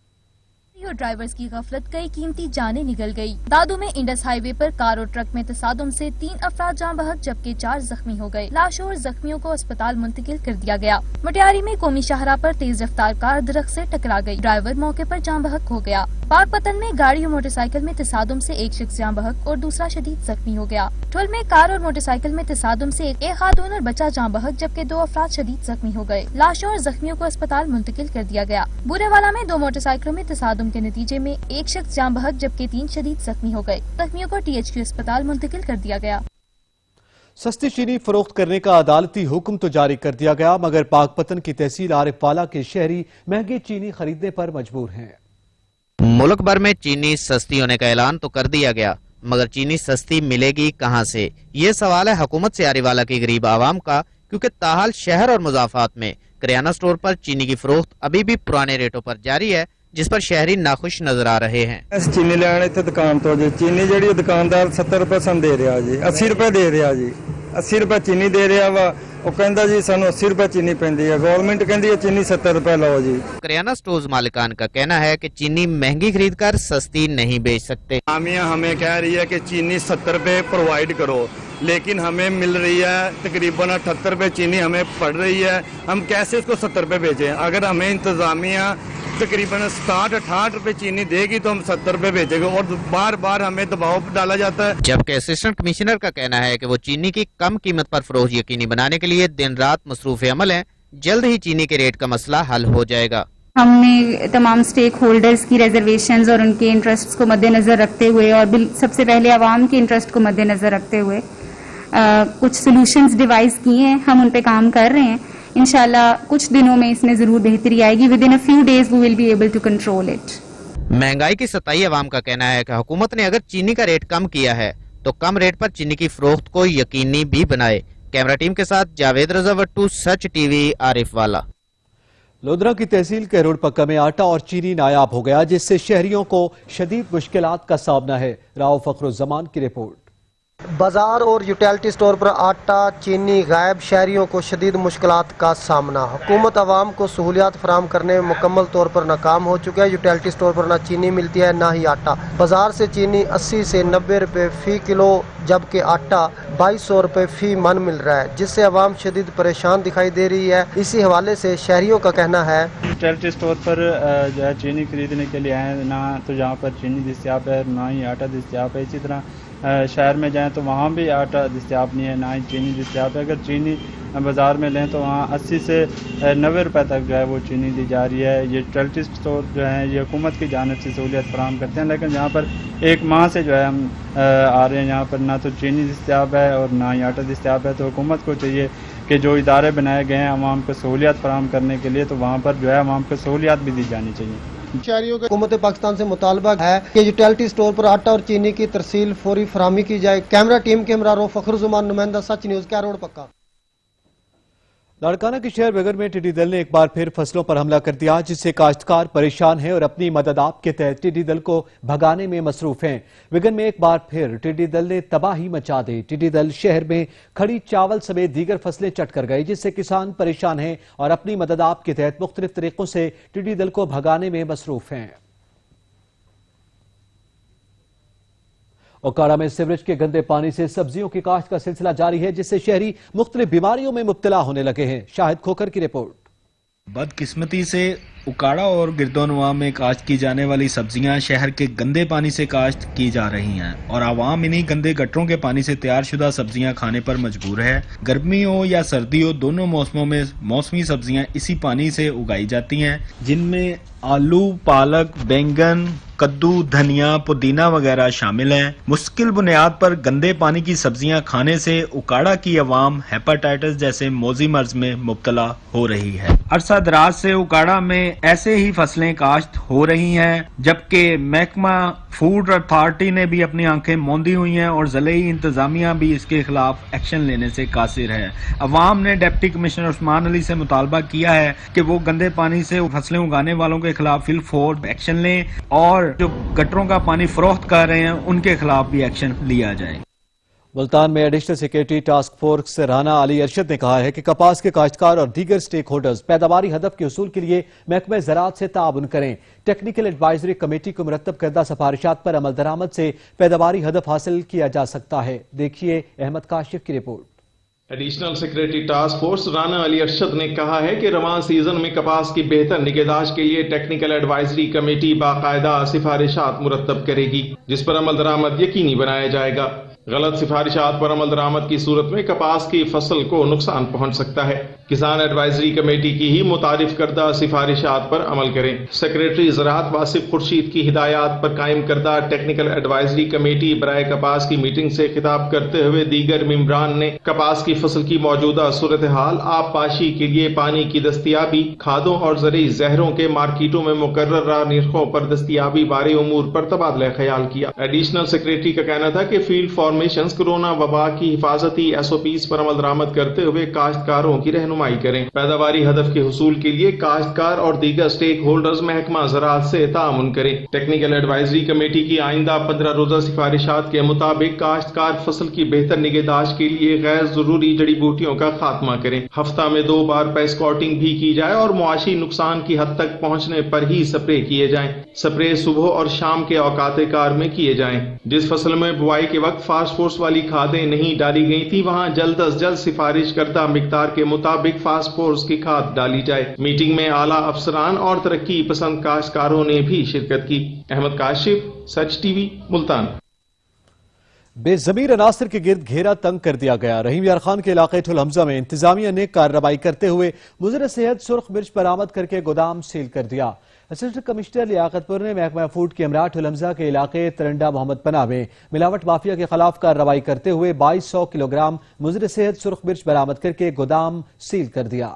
और ड्राइवर्स की गफलत, कई कीमती जानें निकल गई। दादू में इंडस हाईवे पर कार और ट्रक में तसादुम से 3 अफराद जान बहक, जबकि 4 जख्मी हो गए। लाशों और जख्मियों को अस्पताल मुंतकिल कर दिया गया। मटियारी में कौमी शाहराह पर तेज रफ्तार कार दरख्त से टकरा गई, ड्राइवर मौके पर जान बहक हो गया। पाक पतन में गाड़ी और मोटरसाइकिल में तसादुम से एक शख्स जान बहक और दूसरा शदीद जख्मी हो गया। ठुल में कार और मोटरसाइकिल में तसादुम से एक खातून और बच्चा जान बहक जबकि 2 अफराद शदीद जख्मी हो गए। लाशों और जख्मियों को अस्पताल मुंतकिल कर दिया गया। बुरेवाला में 2 मोटरसाइकिलों में तसादुम के नतीजे में एक शख्स जान बहक जबकि 3 शदीद जख्मी हो गए। जख्मियों को THQ अस्पताल मुंतकिल कर दिया गया। सस्ती चीनी फरोख्त करने का अदालती हुक्म तो जारी कर दिया गया, मगर पाकपतन की तहसील आरिफवाला के शहरी महंगी चीनी खरीदने पर मजबूर हैं। मुल्क भर में चीनी सस्ती होने का ऐलान तो कर दिया गया, मगर चीनी सस्ती मिलेगी कहां से, ये सवाल है हुकूमत से आरिफवाला की गरीब आवाम का, क्योंकि ताहाल शहर और मुजाफात में किराना स्टोर पर चीनी की फरोख्त अभी भी पुराने रेटों पर जारी है, जिस पर शहरी नाखुश नजर आ रहे हैं। चीनी लेने इत्थे दुकान तो जी चीनी जी दुकानदार 70 रुपए सन दे रहा जी, 80 रुपए दे रहा जी, 80 रुपए चीनी दे रहा वा, वो कहता जी सानू 80 रुपए चीनी पैंदी है, गवर्नमेंट कहती है चीनी 70 रुपए लो जी। किराना स्टोर्स मालिकान का कहना है कि चीनी महंगी खरीद कर सस्ती नहीं बेच सकते। हमें कह रही है कि चीनी 70 रुपए प्रोवाइड करो, लेकिन हमें मिल रही है तकरीबन 78 रुपए चीनी हमें पड़ रही है, हम कैसे इसको 70 रुपए बेचें? अगर हमें इंतजामिया तकरीबन 67-68 रुपए चीनी देगी तो हम 70 रुपए बेचेंगे, और बार बार हमें दबाव डाला जाता है। जबकि असिस्टेंट कमिश्नर का कहना है कि वो चीनी की कम कीमत पर फरोख्त यकीनी बनाने के लिए दिन रात मसरूफ अमल है, जल्द ही चीनी के रेट का मसला हल हो जाएगा। हमने तमाम स्टेक होल्डर्स की रिजर्वेशंस और उनके इंटरेस्ट को मद्देनजर रखते हुए और सबसे पहले आवाम के इंटरेस्ट को मद्देनजर रखते हुए कुछ सोल्यूशंस डिवाइस किए हैं, हम उन पे काम कर रहे हैं। इंशाल्लाह कुछ दिनों में इसमें जरूर बेहतरी आएगी। Within a few days we will be able to control it. महंगाई की सताई अवाम का कहना है कि हुकूमत ने अगर चीनी का रेट कम किया है तो कम रेट पर चीनी की फरोख्त को यकीनी भी बनाए। कैमरा टीम के साथ जावेद रजा वट्टू, सच टीवी, आरिफवाला। लोधरा की तहसील के रोड पक्का में आटा और चीनी नायाब हो गया, जिससे शहरियों को शदीद मुश्किलात का सामना है। राव फखरुज्जमान की रिपोर्ट। बाजार और यूटिलिटी स्टोर पर आटा चीनी गायब, शहरियों को शदीद मुश्किलात का सामना। हुकूमत आवाम को सहूलियात फराम करने में मुकम्मल तौर पर नाकाम हो चुका है। यूटिलिटी स्टोर पर ना चीनी मिलती है ना ही आटा। बाजार से चीनी 80 से 90 रुपए फी किलो, जबकि आटा 2200 रुपए फी मन मिल रहा है, जिससे आवाम शदीद परेशान दिखाई दे रही है। इसी हवाले से शहरियों का कहना है यूटिलिटी स्टोर पर जो है चीनी खरीदने के लिए आए, ना तो यहाँ पर चीनी दस्तियाब है ना ही आटा दस्तियाब है। इसी तरह शहर में जाएं तो वहाँ भी आटा दस्तियाब नहीं है, ना ही चीनी दस्तियाब है। अगर चीनी बाज़ार में लें तो वहाँ 80 से 90 रुपए तक जो है वो चीनी दी जा रही है। ये यूटिलिटी स्टोर जो है ये हुकूमत की जानिब से सहूलियत फराहम करते हैं, लेकिन यहाँ पर एक माह से जो है हम आ रहे हैं, यहाँ पर ना तो चीनी दस्तियाब है और ना ही आटा दस्तियाब है। तो हुकूमत को चाहिए कि जो इदारे बनाए गए हैं अवाम को सहूलियत फराहम करने के लिए, तो वहाँ पर जो है अवाम को सहूलियत भी दी जानी चाहिए। शहरियों के हुकूमत पाकिस्तान से मुतालबा है कि यूटिलिटी स्टोर पर आटा और चीनी की तरसील फौरी फराहमी की जाए। कैमरा टीम के हमरा रो फखरुज्जमान, नुमाइंदा, सच न्यूज, क्या रोड पक्का। लाड़काना के शहर विगन में टिड्डी दल ने एक बार फिर फसलों पर हमला कर दिया, जिससे काश्तकार परेशान हैं और अपनी मदद आप के तहत टिड्डी दल को भगाने में मसरूफ हैं। विगन में एक बार फिर टिड्डी दल ने तबाही मचा दी। टिड्डी दल शहर में खड़ी चावल समेत दीगर फसलें चट कर गए, जिससे किसान परेशान हैं और अपनी मदद आप के तहत मुख्तलिफ तरीकों से टिड्डी दल को भगाने में मसरूफ हैं। ओकाड़ा में सीवरेज के गंदे पानी से सब्जियों की काश्त का सिलसिला जारी है, जिससे शहरी मुख्तलिफ बीमारियों में मुब्तला होने लगे हैं। शाहिद खोखर की रिपोर्ट। बदकिस्मती से उकाड़ा और गिरदोनवा में काश्त की जाने वाली सब्जियां शहर के गंदे पानी से काश्त की जा रही हैं और आवाम इन्हीं गंदे गटरों के पानी से तैयार शुदा सब्जियां खाने पर मजबूर है। गर्मी हो या सर्दी हो, दोनों मौसमों में मौसमी सब्जियां इसी पानी से उगाई जाती हैं, जिनमें आलू, पालक, बैंगन, कद्दू, धनिया, पुदीना वगैरह शामिल हैं। मुश्किल बुनियाद पर गंदे पानी की सब्जियां खाने से उकाड़ा की अवाम हेपेटाइटिस जैसे मोजी मर्ज में मुब्तला हो रही है। अरसा दराज से उकाड़ा में ऐसे ही फसलें काश्त हो रही हैं, जबकि महकमा फूड अथॉरिटी ने भी अपनी आंखें मूंदी हुई हैं और ज़िले इंतजामिया भी इसके खिलाफ एक्शन लेने से कासिर है। अवाम ने डिप्टी कमिश्नर उस्मान अली से मुतालबा किया है कि वो गंदे पानी से फसलें उगाने वालों के खिलाफ फिलफौर एक्शन लें और जो गटरों का पानी फरोख्त कर रहे हैं उनके खिलाफ भी एक्शन लिया जाए। मुल्तान में additional secretary task force Rana Ali Arshad ने कहा है कि कपास के काश्तकार और दीगर स्टेक होल्डर्स पैदावारी हदफ के उसूल के लिए महकमे ज़राअत से ताउन करें। टेक्निकल एडवाइजरी कमेटी को मुरतब करदा सिफारिशात पर अमल दरामद से पैदावारी हदफ हासिल किया जा सकता है। देखिए अहमद काशिफ की report. Additional secretary task force Rana Ali Arshad نے کہا ہے کہ رواں سیزن میں کپاس کی بہتر نگہداشت کے لیے ٹیکنیکل ایڈوائزری کمیٹی باقاعدہ سفارشات مرتب کرے گی جس پر عمل درآمد یقینی بنایا جائے گا۔ غلط سفارشات پر عمل درآمد کی صورت میں کپاس کی فصل کو نقصان پہنچ سکتا ہے۔ کسان ایڈوائزری کمیٹی کی ہی متعارف کردہ سفارشات پر عمل کریں۔ سیکریٹری زراعت واصف خورشید کی ہدایات پر قائم کردہ ٹیکنیکل ایڈوائزری کمیٹی برائے کپاس کی میٹنگ سے خطاب کرتے ہوئے دیگر ممبران نے کپاس کی فصل کی موجودہ صورتحال، آب پاشی کے لیے پانی کی دستیابی، کھادوں اور زرعی زہروں کے مارکیٹوں میں مقررہ نرخوں پر دستیابی بارے امور پر تبادلہ خیال کیا۔ ایڈیشنل سیکریٹری کا کہنا تھا کہ فیلڈ فارمیشنز کورونا وبا کی حفاظتی ایس او پیز پر عمل درآمد کرتے ہوئے کاشتکاروں کی رہنمائی کریں۔ پیداواری ہدف کے حصول کے لیے کاشتکار اور دیگر سٹیک ہولڈرز محکمہ زراعت سے تعاون کریں۔ ٹیکنیکل ایڈوائزری کمیٹی کی آئندہ 15 روزہ سفارشات کے مطابق کاشتکار فصل کی بہتر نگہداشت کے لیے غیر ضروری جڑی بوٹیوں کا خاتمہ کریں، ہفتہ میں 2 بار پیسکاؤٹنگ بھی کی جائے اور معاشی نقصان کی حد تک پہنچنے پر ہی سپرے کیے جائیں۔ سپرے صبح اور شام کے اوقات کار میں کیے جائیں۔ جس فصل میں بوائی کے وقت فاسٹ فورس والی کھادیں نہیں ڈالی گئی تھی وہاں جلد از جلد سفارش کردہ مقدار کے مطابق فاسٹ فورس کی کھاد ڈالی جائے۔ میٹنگ میں اعلیٰ افسران اور ترقی پسند کاشتکاروں نے بھی شرکت کی۔ Ahmed Kashif, Sach T V, Multan. بے ضمیر عناصر کے گرد گھیرا تنگ کر دیا گیا۔ رحیم یار خان کے علاقے ٹھل حمزہ میں انتظامیہ نے کارروائی کرتے ہوئے مضر صحت سرخ مرچ برآمد کر کے گودام سیل کر دیا۔ اسسٹنٹ کمشنر لیاقت پور نے محکمہ فوڈ کے امراء ٹھل حمزہ کے علاقے ترنڈا محمد پناہ میں ملاوٹ مافیا کے خلاف کارروائی کرتے ہوئے 2200 کلو گرام مضر صحت سرخ مرچ برآمد کر کے گودام سیل کر دیا۔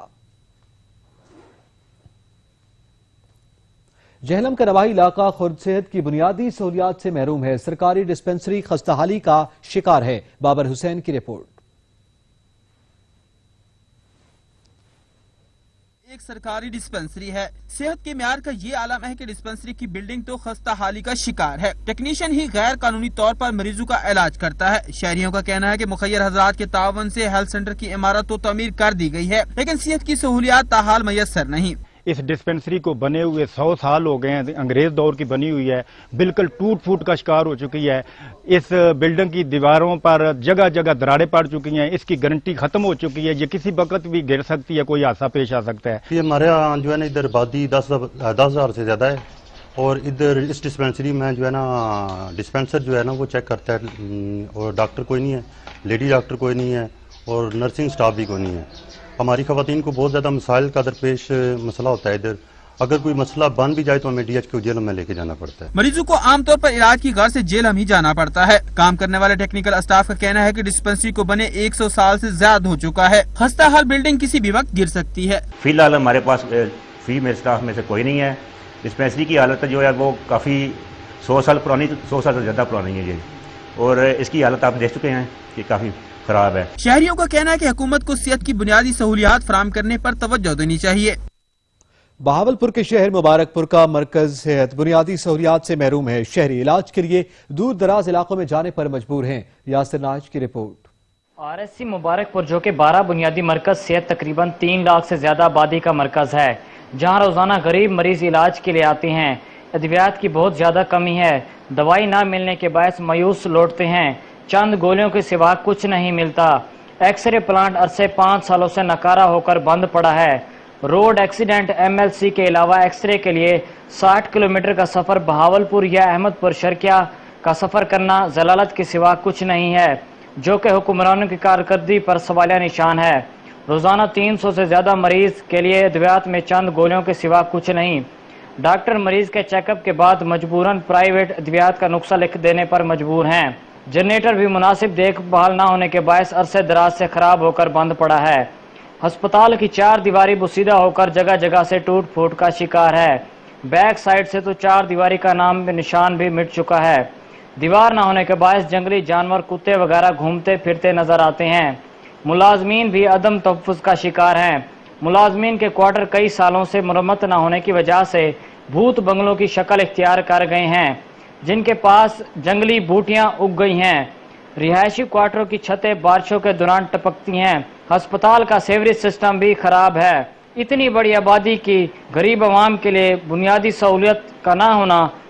جہلم کا نواحی علاقہ خرد صحت کی بنیادی سہولیات سے محروم ہے۔ سرکاری ڈسپنسری خستہ حالی کا شکار ہے۔ بابر حسین کی رپورٹ۔ ایک سرکاری ڈسپنسری ہے۔ صحت کے معیار کا یہ عالم ہے کہ ڈسپنسری کی بلڈنگ تو خستہ حالی کا شکار ہے۔ ٹیکنیشین ہی غیر قانونی طور پر مریضوں کا علاج کرتا ہے۔ شہریوں کا کہنا ہے کہ مخیر حضرات کے تعاون سے ہیلتھ سینٹر کی عمارت تو تعمیر کر دی گئی ہے لیکن صحت کی سہولیات تاحال میسر نہیں۔ اس ڈسپنسری کو بنے ہوئے 100 سال ہو گئے ہیں، انگریز دور کی بنی ہوئی ہے، بالکل ٹوٹ پھوٹ کا شکار ہو چکی ہے۔ اس بلڈنگ کی دیواروں پر جگہ جگہ دراڑیں پڑ چکی ہیں، اس کی گارنٹی ختم ہو چکی ہے، یہ کسی وقت بھی گر سکتی ہے، کوئی حادثہ پیش آ سکتا ہے۔ یہ ہمارے یہاں جو ہے نا ادھر آبادی 10,000 سے زیادہ ہے اور ادھر اس ڈسپنسری میں جو ہے نا ڈسپنسر جو ہے نا وہ چیک کرتا ہے اور ڈاکٹر کوئی نہیں ہے، لیڈی ڈاکٹر کوئی نہیں ہے اور نرسنگ سٹاف بھی کوئی نہیں ہے۔ ہماری خواتین کو بہت زیادہ مسائل کا درپیش مسئلہ ہوتا ہے ادھر، اگر کوئی مسئلہ بن بھی جائے تو ہمیں ڈی ایچ کو جیل میں لے کے جانا پڑتا ہے۔ مریضوں کو عام طور پر علاج کی غرض سے جیل ہم ہی جانا پڑتا ہے۔ کام کرنے والے ٹیکنیکل اسٹاف کا کہنا ہے کہ ڈسپنسری کو بنے 100 سال سے زیادہ ہو چکا ہے، خستہ حال بلڈنگ کسی بھی وقت گر سکتی ہے۔ فی الحال ہمارے پاس فیمیل اسٹاف میں سے کوئی نہیں ہے۔ ڈسپنسری کی حالت جو ہے وہ کافی 100 سال پرانی، 100 سال سے زیادہ پرانی ہے یہ، اور اس کی حالت آپ دیکھ چکے ہیں کہ کافی خراب ہے۔ شہریوں کا کہنا ہے کہ حکومت کو صحت کی بنیادی سہولیات فراہم کرنے پر توجہ دینی چاہیے۔ بہاولپور کے شہر مبارک پور کا مرکز صحت بنیادی سہولیات سے محروم ہے۔ شہری علاج کے لیے دور دراز علاقوں میں جانے پر مجبور ہیں۔ یاسر ناج کی رپورٹ۔ RSC مبارک پور جو کہ 12 بنیادی مرکز صحت تقریباً 3 لاکھ سے زیادہ آبادی کا مرکز ہے، جہاں روزانہ غریب مریض علاج کے لیے آتے ہیں۔ ادویات کی بہت زیادہ کمی ہے، دوائی نہ ملنے کے باعث مایوس لوٹتے ہیں، چند گولیوں کے سوا کچھ نہیں ملتا۔ ایکس رے پلانٹ عرصے 5 سالوں سے ناکارہ ہو کر بند پڑا ہے۔ روڈ ایکسیڈنٹ MLC کے علاوہ ایکس رے کے لیے 60 کلومیٹر کا سفر بہاولپور یا احمد پور شرقیہ کا سفر کرنا ضلالت کے سوا کچھ نہیں ہے، جو کہ حکمرانوں کی کارکردگی پر سوالیہ نشان ہے۔ روزانہ 300 سے زیادہ مریض کے لیے ادویات میں چند گولیوں کے سوا کچھ نہیں۔ ڈاکٹر مریض کے چیک اپ کے بعد مجبوراً پرائیویٹ ادویات کا نسخہ لکھ دینے پر مجبور ہیں۔ جنریٹر بھی مناسب دیکھ بھال نہ ہونے کے باعث عرصے دراز سے خراب ہو کر بند پڑا ہے۔ ہسپتال کی 4 دیواری بسیدہ ہو کر جگہ جگہ سے ٹوٹ پھوٹ کا شکار ہے۔ بیک سائڈ سے تو 4 دیواری کا نام نشان بھی مٹ چکا ہے۔ دیوار نہ ہونے کے باعث جنگلی جانور کتے وغیرہ گھومتے پھرتے نظر آتے ہیں۔ ملازمین بھی عدم تحفظ کا شکار ہیں۔ ملازمین کے کوارٹر کئی سالوں سے مرمت نہ ہونے کی وجہ سے بھوت بنگلوں کی شکل اختیار کر گئے ہیں، جن کے پاس جنگلی بوٹیاں اگ گئی ہیں۔ رہائشی کوارٹروں کی چھتیں بارشوں کے دوران ٹپکتی ہیں۔ ہسپتال کا سیوریج سسٹم بھی خراب ہے۔ اتنی بڑی آبادی کی غریب عوام کے لیے بنیادی سہولت کا نہ ہونا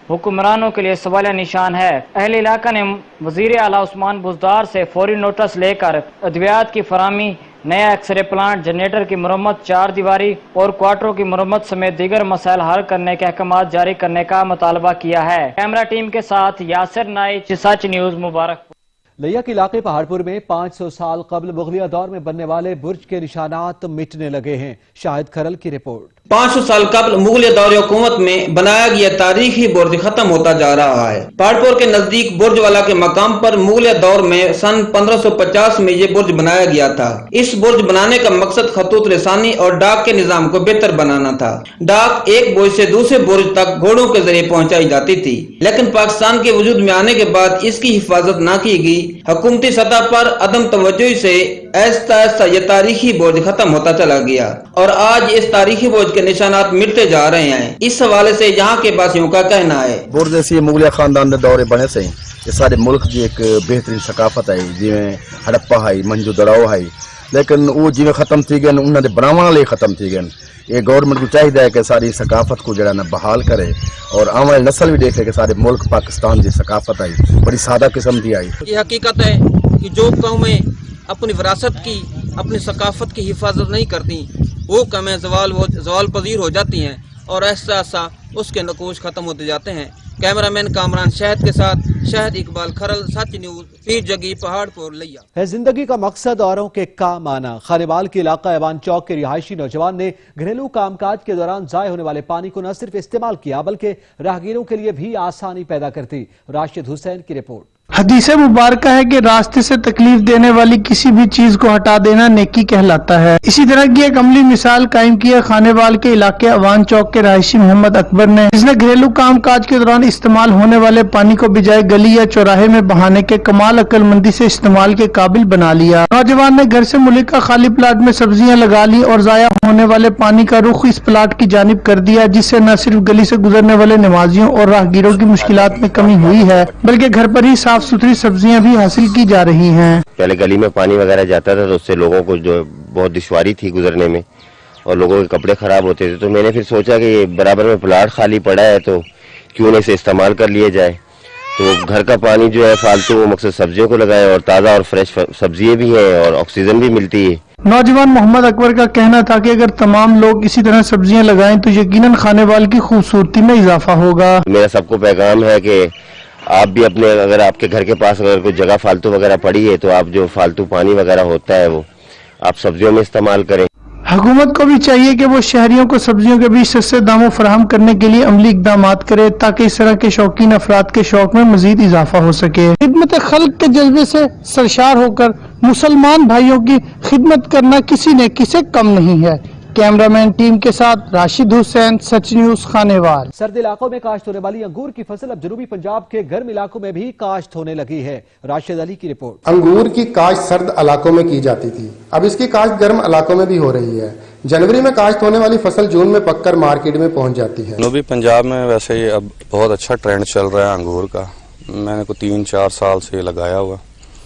हुक्मरानों के लिए सवालिया निशान है। अहले इलाका ने वजीर आला उस्मान बुजदार से फौरी नोटिस लेकर अद्वियात की फरामी, नया एक्सरे प्लांट, जनरेटर की मरम्मत, 4 दीवारी और क्वार्टरों की मरम्मत समेत दीगर मसाइल हल करने के अहकाम जारी करने का मुतालबा किया है। कैमरा टीम के साथ यासिर नाइच, सच न्यूज, मुबारकपुर। लिया के इलाके पहाड़पुर में 500 साल कबल मुगलिया दौर में बनने वाले बुर्ज के निशानात मिटने लगे हैं। शाहिद खरल की रिपोर्ट। 500 साल कबल मुगलिया दौर हुकूमत में बनाया गया तारीखी बुर्ज खत्म होता जा रहा है। पहाड़पुर के नजदीक बुर्जवाला के मकाम पर मुगलिया दौर में सन 1550 में ये बुर्ज बनाया गया था। इस बुर्ज बनाने का मकसद खतूत रसानी और डाक के निजाम को बेहतर बनाना था। डाक एक बुर्ज से दूसरे बुर्ज तक घोड़ों के जरिए पहुंचाई जाती थी, लेकिन पाकिस्तान के वजूद में आने के बाद इसकी हिफाजत न की गई। हुकूमती सतह पर अदम तवज्जोही से ऐसा ऐसा ये तारीखी बुर्ज खत्म होता चला गया और आज इस तारीखी बुर्ज के निशानात मिटते जा रहे हैं। इस हवाले से यहाँ के वासियों का कहना है, बुर्ज ऐसी मुगलिया खानदान के दौरे बने से ये सारे मुल्क की एक बेहतरीन सकाफत है, जिमें हड़प्पा है, मंजू दड़ाओ है, लेकिन वो जिमें खत्म थी गए उन्होंने बनाने लिए खत्म थी गए। ये गवर्नमेंट को चाहिए है कि सारी सकाफत को जरा ना बहाल करे और आने वाली नस्ल भी देखे कि सारे मुल्क पाकिस्तान की सकाफत आई बड़ी सादा किस्म की आई। ये हकीकत है कि जो कौमें अपनी विरासत की, अपनी सकाफत की हिफाजत नहीं करती, वो कौमें जवाल पजीर हो जाती हैं और ऐसा ऐसा उसके नकूश खत्म होते जाते हैं। कैमरामैन कामरान शहद के साथ शहद इकबाल खरल, सच न्यूज, पीर जगी, पहाड़पुर, लिया। है जिंदगी का मकसद औरों के काम आना। खानेवाल के इलाका ऐवान चौक के रिहायशी नौजवान ने घरेलू कामकाज के दौरान जाय होने वाले पानी को न सिर्फ इस्तेमाल किया बल्कि राहगीरों के लिए भी आसानी पैदा करती। राशिद हुसैन की रिपोर्ट। हदीस मुबारक है कि रास्ते से तकलीफ देने वाली किसी भी चीज को हटा देना नेकी कहलाता है। इसी तरह की एक अमली मिसाल कायम की है खानेवाल के इलाके अवान चौक के रहायशी मोहम्मद अकबर ने, जिसने घरेलू काम काज के दौरान इस्तेमाल होने वाले पानी को बजाय गली या चौराहे में बहाने के कमाल अक्लमंदी से इस्तेमाल के काबिल बना लिया। नौजवान ने घर से मुल्क का खाली प्लाट में सब्जियां लगा ली और जाया होने वाले पानी का रुख इस प्लाट की जानिब कर दिया, जिससे न सिर्फ गली से गुजरने वाले नमाजियों और राहगीरों की मुश्किलात में कमी हुई है बल्कि घर पर ही साफ सुथरी सब्जियां भी हासिल की जा रही हैं। पहले गली में पानी वगैरह जाता था तो उससे लोगों को जो बहुत दुश्वारी थी गुजरने में और लोगों के कपड़े खराब होते थे, तो मैंने फिर सोचा कि ये बराबर में प्लाट खाली पड़ा है तो क्यों नहीं इसे इस्तेमाल कर लिया जाए। तो घर का पानी जो है फालतू वो मकसद सब्जियों को लगाए और ताज़ा और फ्रेश सब्जियां भी हैं और ऑक्सीजन भी मिलती है। नौजवान मोहम्मद अकबर का कहना था कि अगर तमाम लोग इसी तरह सब्जियां लगाएं तो यकीनन खानेवाल की खूबसूरती में इजाफा होगा। मेरा सबको पैगाम है कि आप भी अपने, अगर आपके घर के पास अगर कोई जगह फालतू वगैरह पड़ी है तो आप जो फालतू पानी वगैरह होता है वो आप सब्जियों में इस्तेमाल करें। हुकूमत को भी चाहिए कि वो शहरियों को सब्जियों के बीच सस्ते दामों फराहम करने के लिए अमली इकदाम करे ताकि इस तरह के शौकीन अफराद के शौक में मजीद इजाफा हो सके। खिदमत खल्क के जज्बे से सरशार होकर मुसलमान भाइयों की खिदमत करना किसी ने किसे कम नहीं है। कैमरामैन टीम के साथ राशिद हुसैन, सच न्यूज, खानेवाल। सर्द इलाकों में काश्त होने वाली अंगूर की फसल अब जनूबी पंजाब के गर्म इलाकों में भी काश्त होने लगी है। राशिद अली की रिपोर्ट। अंगूर की काश्त सर्द इलाकों में की जाती थी, अब इसकी काश्त गर्म इलाकों में भी हो रही है। जनवरी में काश्त होने वाली फसल जून में पककर मार्केट में पहुंच जाती है। जनूबी पंजाब में वैसे ही अब बहुत अच्छा ट्रेंड चल रहा है अंगूर का। मैंने को 3-4 साल से लगाया हुआ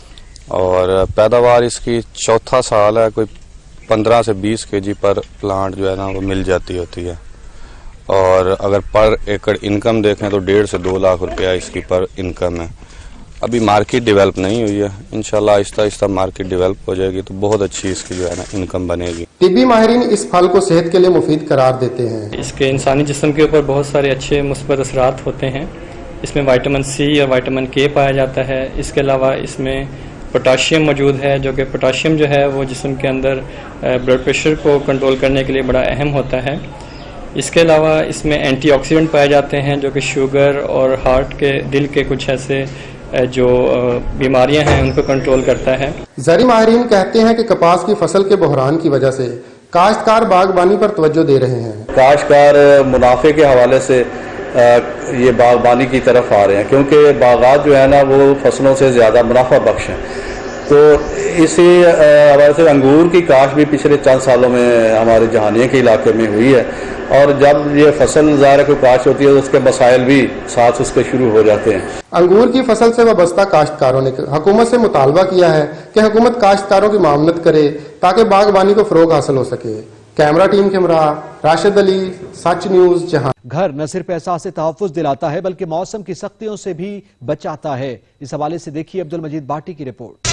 और पैदावार इसकी चौथा साल है। कोई 15 से 20 केजी पर प्लांट जो है ना वो मिल जाती होती है और अगर पर एकड़ इनकम देखें तो 1.5 से 2 लाख रुपया इसकी पर इनकम है। अभी मार्केट डेवलप नहीं हुई है, इंशाल्लाह आहिस्ता आहिस्ता मार्केट डेवलप हो जाएगी तो बहुत अच्छी इसकी जो है ना इनकम बनेगी। तिब्बी माहिरीन इस फल को सेहत के लिए मुफीद करार देते हैं। इसके इंसानी जिस्म के ऊपर बहुत सारे अच्छे मुस्बत असरात होते हैं। इसमें विटामिन सी और विटामिन के पाया जाता है। इसके अलावा इसमें पोटाशियम मौजूद है, जो कि पोटाशियम जो है वो जिस्म के अंदर ब्लड प्रेशर को कंट्रोल करने के लिए बड़ा अहम होता है। इसके अलावा इसमें एंटीऑक्सीडेंट पाए जाते हैं जो कि शुगर और हार्ट के, दिल के कुछ ऐसे जो बीमारियां हैं उनको कंट्रोल करता है। ज़री माहिरीन कहते हैं कि कपास की फसल के बहरान की वजह से काश्तकार बागबानी पर तवज्जो दे रहे हैं। काश्तकार मुनाफे के हवाले से ये बागबानी की तरफ आ रहे हैं क्योंकि बागात जो है ना वो फसलों से ज़्यादा मुनाफा बख्श हैं। तो इसी हवाले से अंगूर की काश्त भी पिछले चंद सालों में हमारे जहानिया के इलाके में हुई है और जब ये फसल ज़ाहिर को काश्त होती है तो उसके मसाइल भी साथ उसके शुरू हो जाते हैं। अंगूर की फसल से वाबस्ता काश्तकारों ने हुकूमत से मुतालबा किया है कि हुकूमत काश्तकारों की मामलत करे ताकि बागबानी को फ़रोग हासिल हो सके। कैमरा टीम के हमरा राशिद अली, सच न्यूज जहां। घर न सिर्फ एहसास तहफ्फुज़ दिलाता है बल्कि मौसम की सख्तियों से भी बचाता है। इस हवाले से देखिए अब्दुल मजीद बाटी की रिपोर्ट।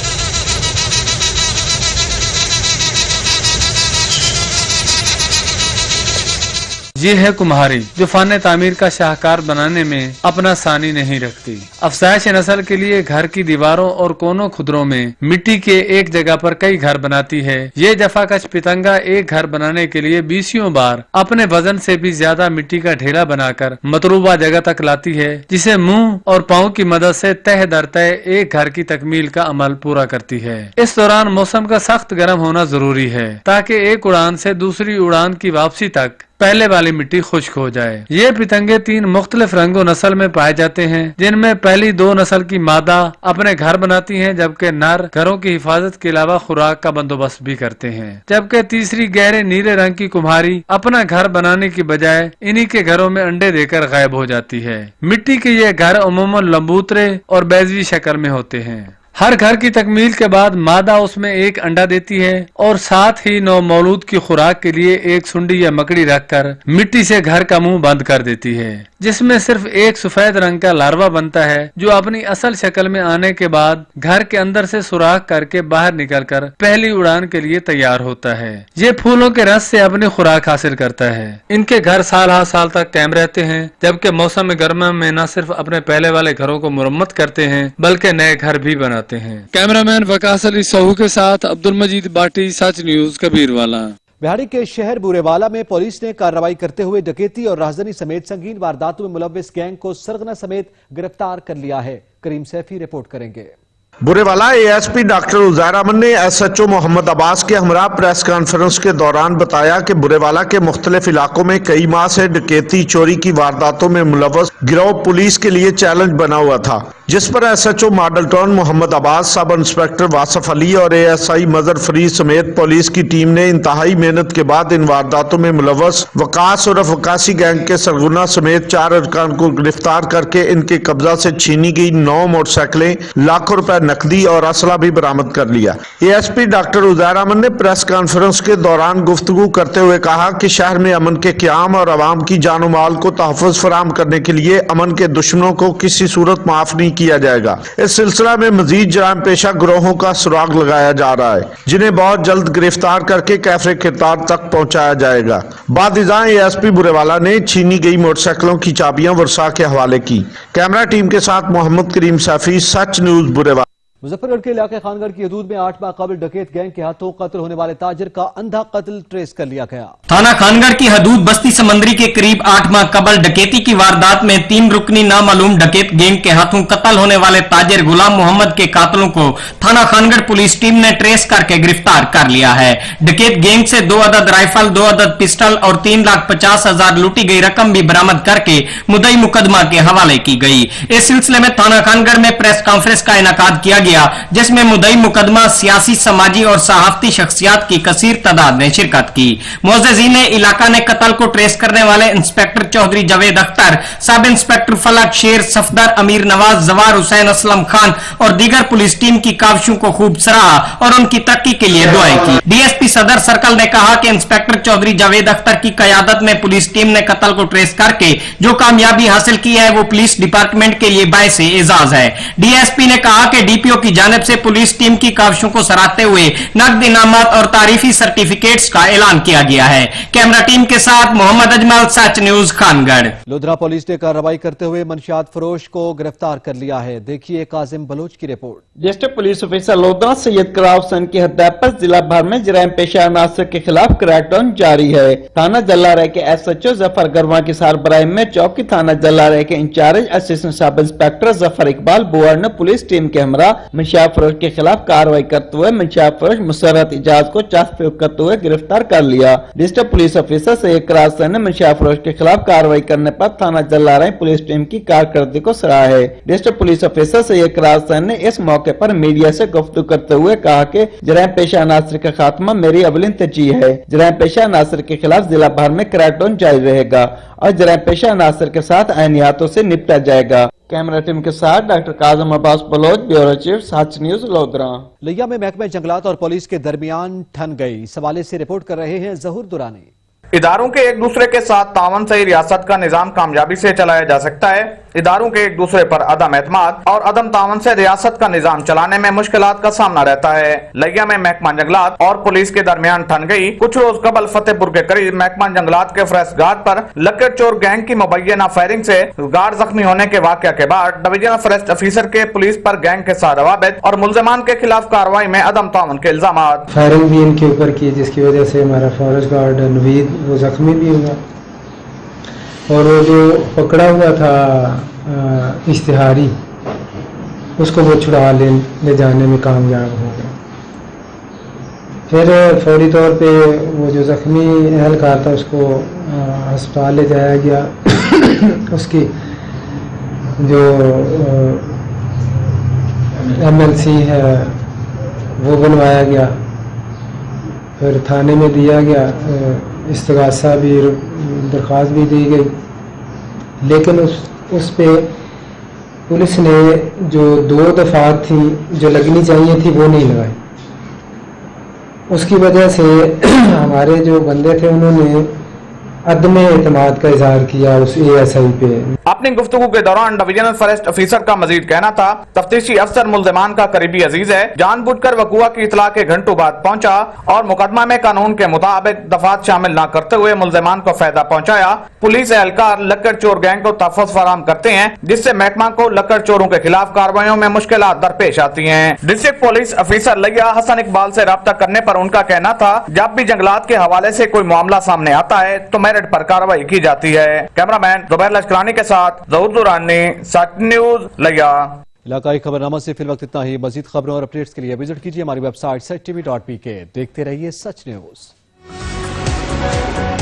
ये है कुम्हारी जो फन तामीर का शाहकार बनाने में अपना सानी नहीं रखती। अफसाइश नस्ल के लिए घर की दीवारों और कोनों खुदरों में मिट्टी के एक जगह पर कई घर बनाती है। ये जफाकश पितंगा एक घर बनाने के लिए 20 बार अपने वजन से भी ज्यादा मिट्टी का ढेला बनाकर मतलूबा जगह तक लाती है, जिसे मुंह और पाँव की मदद से तह दर तह एक घर की तकमील का अमल पूरा करती है। इस दौरान मौसम का सख्त गर्म होना जरूरी है ताकि एक उड़ान से दूसरी उड़ान की वापसी तक पहले वाली मिट्टी खुश्क हो जाए। ये पितंगे 3 मुख्तलिफ रंगों नस्ल में पाए जाते हैं, जिनमें पहली 2 नस्ल की मादा अपने घर बनाती हैं, जबकि नर घरों की हिफाजत के अलावा खुराक का बंदोबस्त भी करते हैं। जबकि तीसरी गहरे नीले रंग की कुम्हारी अपना घर बनाने की बजाय इन्हीं के घरों में अंडे देकर गायब हो जाती है। मिट्टी के ये घर अमूमन लंबूतरे और बैजवी शक्ल में होते हैं। हर घर की तकमील के बाद मादा उसमें एक अंडा देती है और साथ ही नौ मौलूद की खुराक के लिए एक सुंडी या मकड़ी रखकर मिट्टी से घर का मुंह बंद कर देती है, जिसमें सिर्फ एक सफेद रंग का लार्वा बनता है जो अपनी असल शक्ल में आने के बाद घर के अंदर से सुराख करके बाहर निकलकर पहली उड़ान के लिए तैयार होता है। ये फूलों के रस से अपनी खुराक हासिल करता है। इनके घर साल हर साल तक कायम रहते हैं, जबकि मौसम गर्मा में न सिर्फ अपने पहले वाले घरों को मुरम्मत करते हैं बल्कि नए घर भी बनाते हैं। कैमरामैन वकास अली सहू के साथ अब्दुल मजीद बाटी, सच न्यूज, कबीरवाला। बिहारी के शहर बुरेवाला में पुलिस ने कार्रवाई करते हुए डकैती और राहजनी समेत संगीन वारदातों में मुलव्विस गैंग को सरगना समेत गिरफ्तार कर लिया है। करीम सैफी रिपोर्ट करेंगे। बुरेवाला एएसपी डॉक्टर उज़ैर अमन ने एसएचओ मोहम्मद अब्बास के हमरा प्रेस कॉन्फ्रेंस के दौरान बताया कि बुरेवाला के मुख्तलिफ इलाकों में कई माह से डकैती चोरी की वारदातों में मुलव्वस गिरोह पुलिस के लिए चैलेंज बना हुआ था, जिस पर SHO model town Mohammad Abbas, sub inspector Wasaf Ali और एएसआई मजर फरीद समेत पुलिस की टीम ने इंतहाई मेहनत के बाद इन वारदातों में मुलव्वस वकास और वकासी गैंग के सरगुना समेत 4 अरकान को गिरफ्तार करके इनके कब्जा से छीनी गई 9 मोटरसाइकिलें, लाखों रुपए नकदी और असला भी बरामद कर लिया। एएसपी डॉक्टर उज़ैर अमन ने प्रेस कॉन्फ्रेंस के दौरान गुफ्तगू करते हुए कहा कि शहर में अमन के क़याम और अवाम की जान माल को तहफ़्फ़ुज़ फराहम करने के लिए अमन के दुश्मनों को किसी सूरत माफ नहीं किया जाएगा। इस सिलसिला में मजीद जराइम पेशा गिरोहों का सुराग लगाया जा रहा है, जिन्हें बहुत जल्द गिरफ्तार करके कैफे किरदार तक पहुँचाया जाएगा। बादिज़ां एएसपी बुरेवाला ने छीनी गई मोटरसाइकिलों की चाबियां वर्षा के हवाले की। कैमरा टीम के साथ मोहम्मद करीम सैफी, सच न्यूज, बुरेवाला। मुजफ्फरगढ़ के इलाके खानगढ़ की हदूद में 8 माह कबल डकैत गैंग के हाथों कत्ल होने वाले ताजिर का अंधा कत्ल ट्रेस कर लिया गया। थाना खानगढ़ की हदूद बस्ती समंदरी के करीब 8 माह कबल डकैती की वारदात में 3 रुकनी नामालूम डकैत गैंग के हाथों कत्ल होने वाले ताजिर गुलाम मोहम्मद के कातलों को थाना खानगढ़ पुलिस टीम ने ट्रेस करके गिरफ्तार कर लिया है। डकैत गैंग से 2 अदद राइफल, 2 अदद पिस्टल और 3,50,000 लूटी गई रकम भी बरामद करके मुद्दई मुकदमा के हवाले की गई। इस सिलसिले में थाना खानगढ़ में प्रेस कॉन्फ्रेंस का इनेकाद किया गया, जिसमें मुद्दई मुकदमा सियासी, समाजी और सहाफती शख्सियात की कसीर तादाद ने शिरकत की। मोअज़्ज़िज़ीन इलाका ने कत्ल को ट्रेस करने वाले inspector Chaudhary Javed Akhtar, sub inspector फलक शेर, सफदर अमीर नवाज, जवार हुसैन, असलम खान और दीगर पुलिस टीम की काविशों को खूब सराहा और उनकी तरक्की के लिए दुआएं की। डीएसपी सदर सर्कल ने कहा कि इंस्पेक्टर चौधरी जावेद अख्तर की कयादत में पुलिस टीम ने कत्ल को ट्रेस करके जो कामयाबी हासिल की है वो पुलिस डिपार्टमेंट के लिए बाइस एजाज है। डीएसपी ने कहा कि डीपीओ की जानिब से पुलिस टीम की काविशों को सराहते हुए नकद इनामात और तारीफी सर्टिफिकेट्स का ऐलान किया गया है। कैमरा टीम के साथ मोहम्मद अजमल, सच न्यूज, खानगढ़। लोधरा पुलिस ने कार्रवाई करते हुए मंशियात फरोश को गिरफ्तार कर लिया है। देखिए काजिम बलोच की रिपोर्ट। ज्येष्ठ पुलिस ऑफिसर लोधरा सैयद कराव हुसैन की हदायत पर जिला भर में जराइम पेशा अनासर के खिलाफ क्रैकडाउन जारी है। थाना जल्लारे के एसएचओ जफर गरवा की सरबराही में चौकी थाना जल्लारे के incharge assistant sub inspector Zafar Iqbal Buar ने पुलिस टीम के हमरा मंशियात फरोश के खिलाफ कार्रवाई करते हुए मंशियात फरोश मुसर्रत इजाज को चाक प्रयोग करते हुए गिरफ्तार कर लिया। डिस्ट्रिक्ट पुलिस ऑफिसर सैयद कराव हुसैन ने मंशियात फरोश के खिलाफ कार्रवाई करने पर थाना जल्लारे पुलिस टीम की कारकर्दगी को सराहा है। डिस्ट्रिक्ट पुलिस ऑफिसर सैयद कराव हुसैन ने इस मौके पर मीडिया से गुफ्तगू करते हुए कहा कि जराइम पेशा अनासर का खात्मा मेरी अवलिन तरजीह है। जराइम पेशा अनासर के खिलाफ जिला भर में क्रैकडाउन जारी रहेगा और जराइम पेशा अनासर के साथ ऐनियातों से निपटा जाएगा। कैमरा टीम के साथ doctor Kazim Abbas Baloch, bureau chief, Sach news, Lodhran. Layyah में महकमे जंगलात और पुलिस के दरमियान ठन गई। इस हवाले से रिपोर्ट कर रहे हैं जहूर दुरानी। इदारों के एक दूसरे के साथ तावन से रियासत का निजाम कामयाबी से चलाया जा सकता है। इदारों के एक दूसरे पर अदम एतमाद और अदम तावन से रियासत का निजाम चलाने में मुश्किलात का सामना रहता है। लिया में महकमा जंगलात और पुलिस के दरमियान ठन गई। कुछ रोज कबल फतेहपुर के करीब महकमा जंगलात के फरेस्ट गार्ड पर लक्कड़ चोर गैंग की मुबैना फायरिंग से गार्ड जख्मी होने के वाक़या के बाद डिवीजनल फॉरेस्ट ऑफिसर के पुलिस पर गैंग के साथ रवाबित और मुल्जिमान के खिलाफ कार्रवाई में अदम तावन के इल्जाम। फायरिंग भी इनके ऊपर की, जिसकी वजह से हमारा फॉरेस्ट गार्ड नवीद वो जख्मी भी हुआ और वो जो पकड़ा हुआ था इश्तिहारी, उसको वो छुड़ा ले जाने में कामयाब हो गए। फिर फौरी तौर पे वो जो जख्मी एहलकार था उसको अस्पताल ले जाया गया। उसकी जो MLC है वो बनवाया गया, फिर थाने में दिया गया, इस्तगासा भी, दरख्वास्त भी दी गई, लेकिन उस पे पुलिस ने जो 2 दफात थी जो लगनी चाहिए थी वो नहीं लगाई। उसकी वजह से हमारे जो बंदे थे उन्होंने अदमे एतमाद का इजहार किया उस ASI पे। अपनी गुफ्तगू के दौरान डिवीजनल फॉरेस्ट ऑफिसर का मजीद कहना था, तफ्तीशी अफसर मुल्जिमान का करीबी अजीज है, जानबूझकर वकूआ की इतला के घंटों बाद पहुंचा और मुकदमा में कानून के मुताबिक दफात शामिल न करते हुए मुल्जिमान को फायदा पहुंचाया। पुलिस एहलकार लक्कड़ चोर गैंग को तहफ़्फ़ुज़ फराहम करते हैं, जिससे महकमा को लक्कड़ चोरों के खिलाफ कार्रवाइयों में मुश्किलात दरपेश आती है। डिस्ट्रिक्ट पुलिस ऑफिसर लिया हसन इकबाल से राब्ता करने पर उनका कहना था, जब भी जंगलात के हवाले से कोई मामला सामने आता है तो मेरिट पर कार्रवाई की जाती है। कैमरामैन जुबैर लश्करानी के साथ जहूर दुरानी, सच न्यूज, लिया। इलाकाई खबरनामा से फिल वक्त इतना ही। मजीद खबरों और अपडेट्स के लिए विजिट कीजिए हमारी वेबसाइट sach.tv.pk। देखते रहिए सच न्यूज।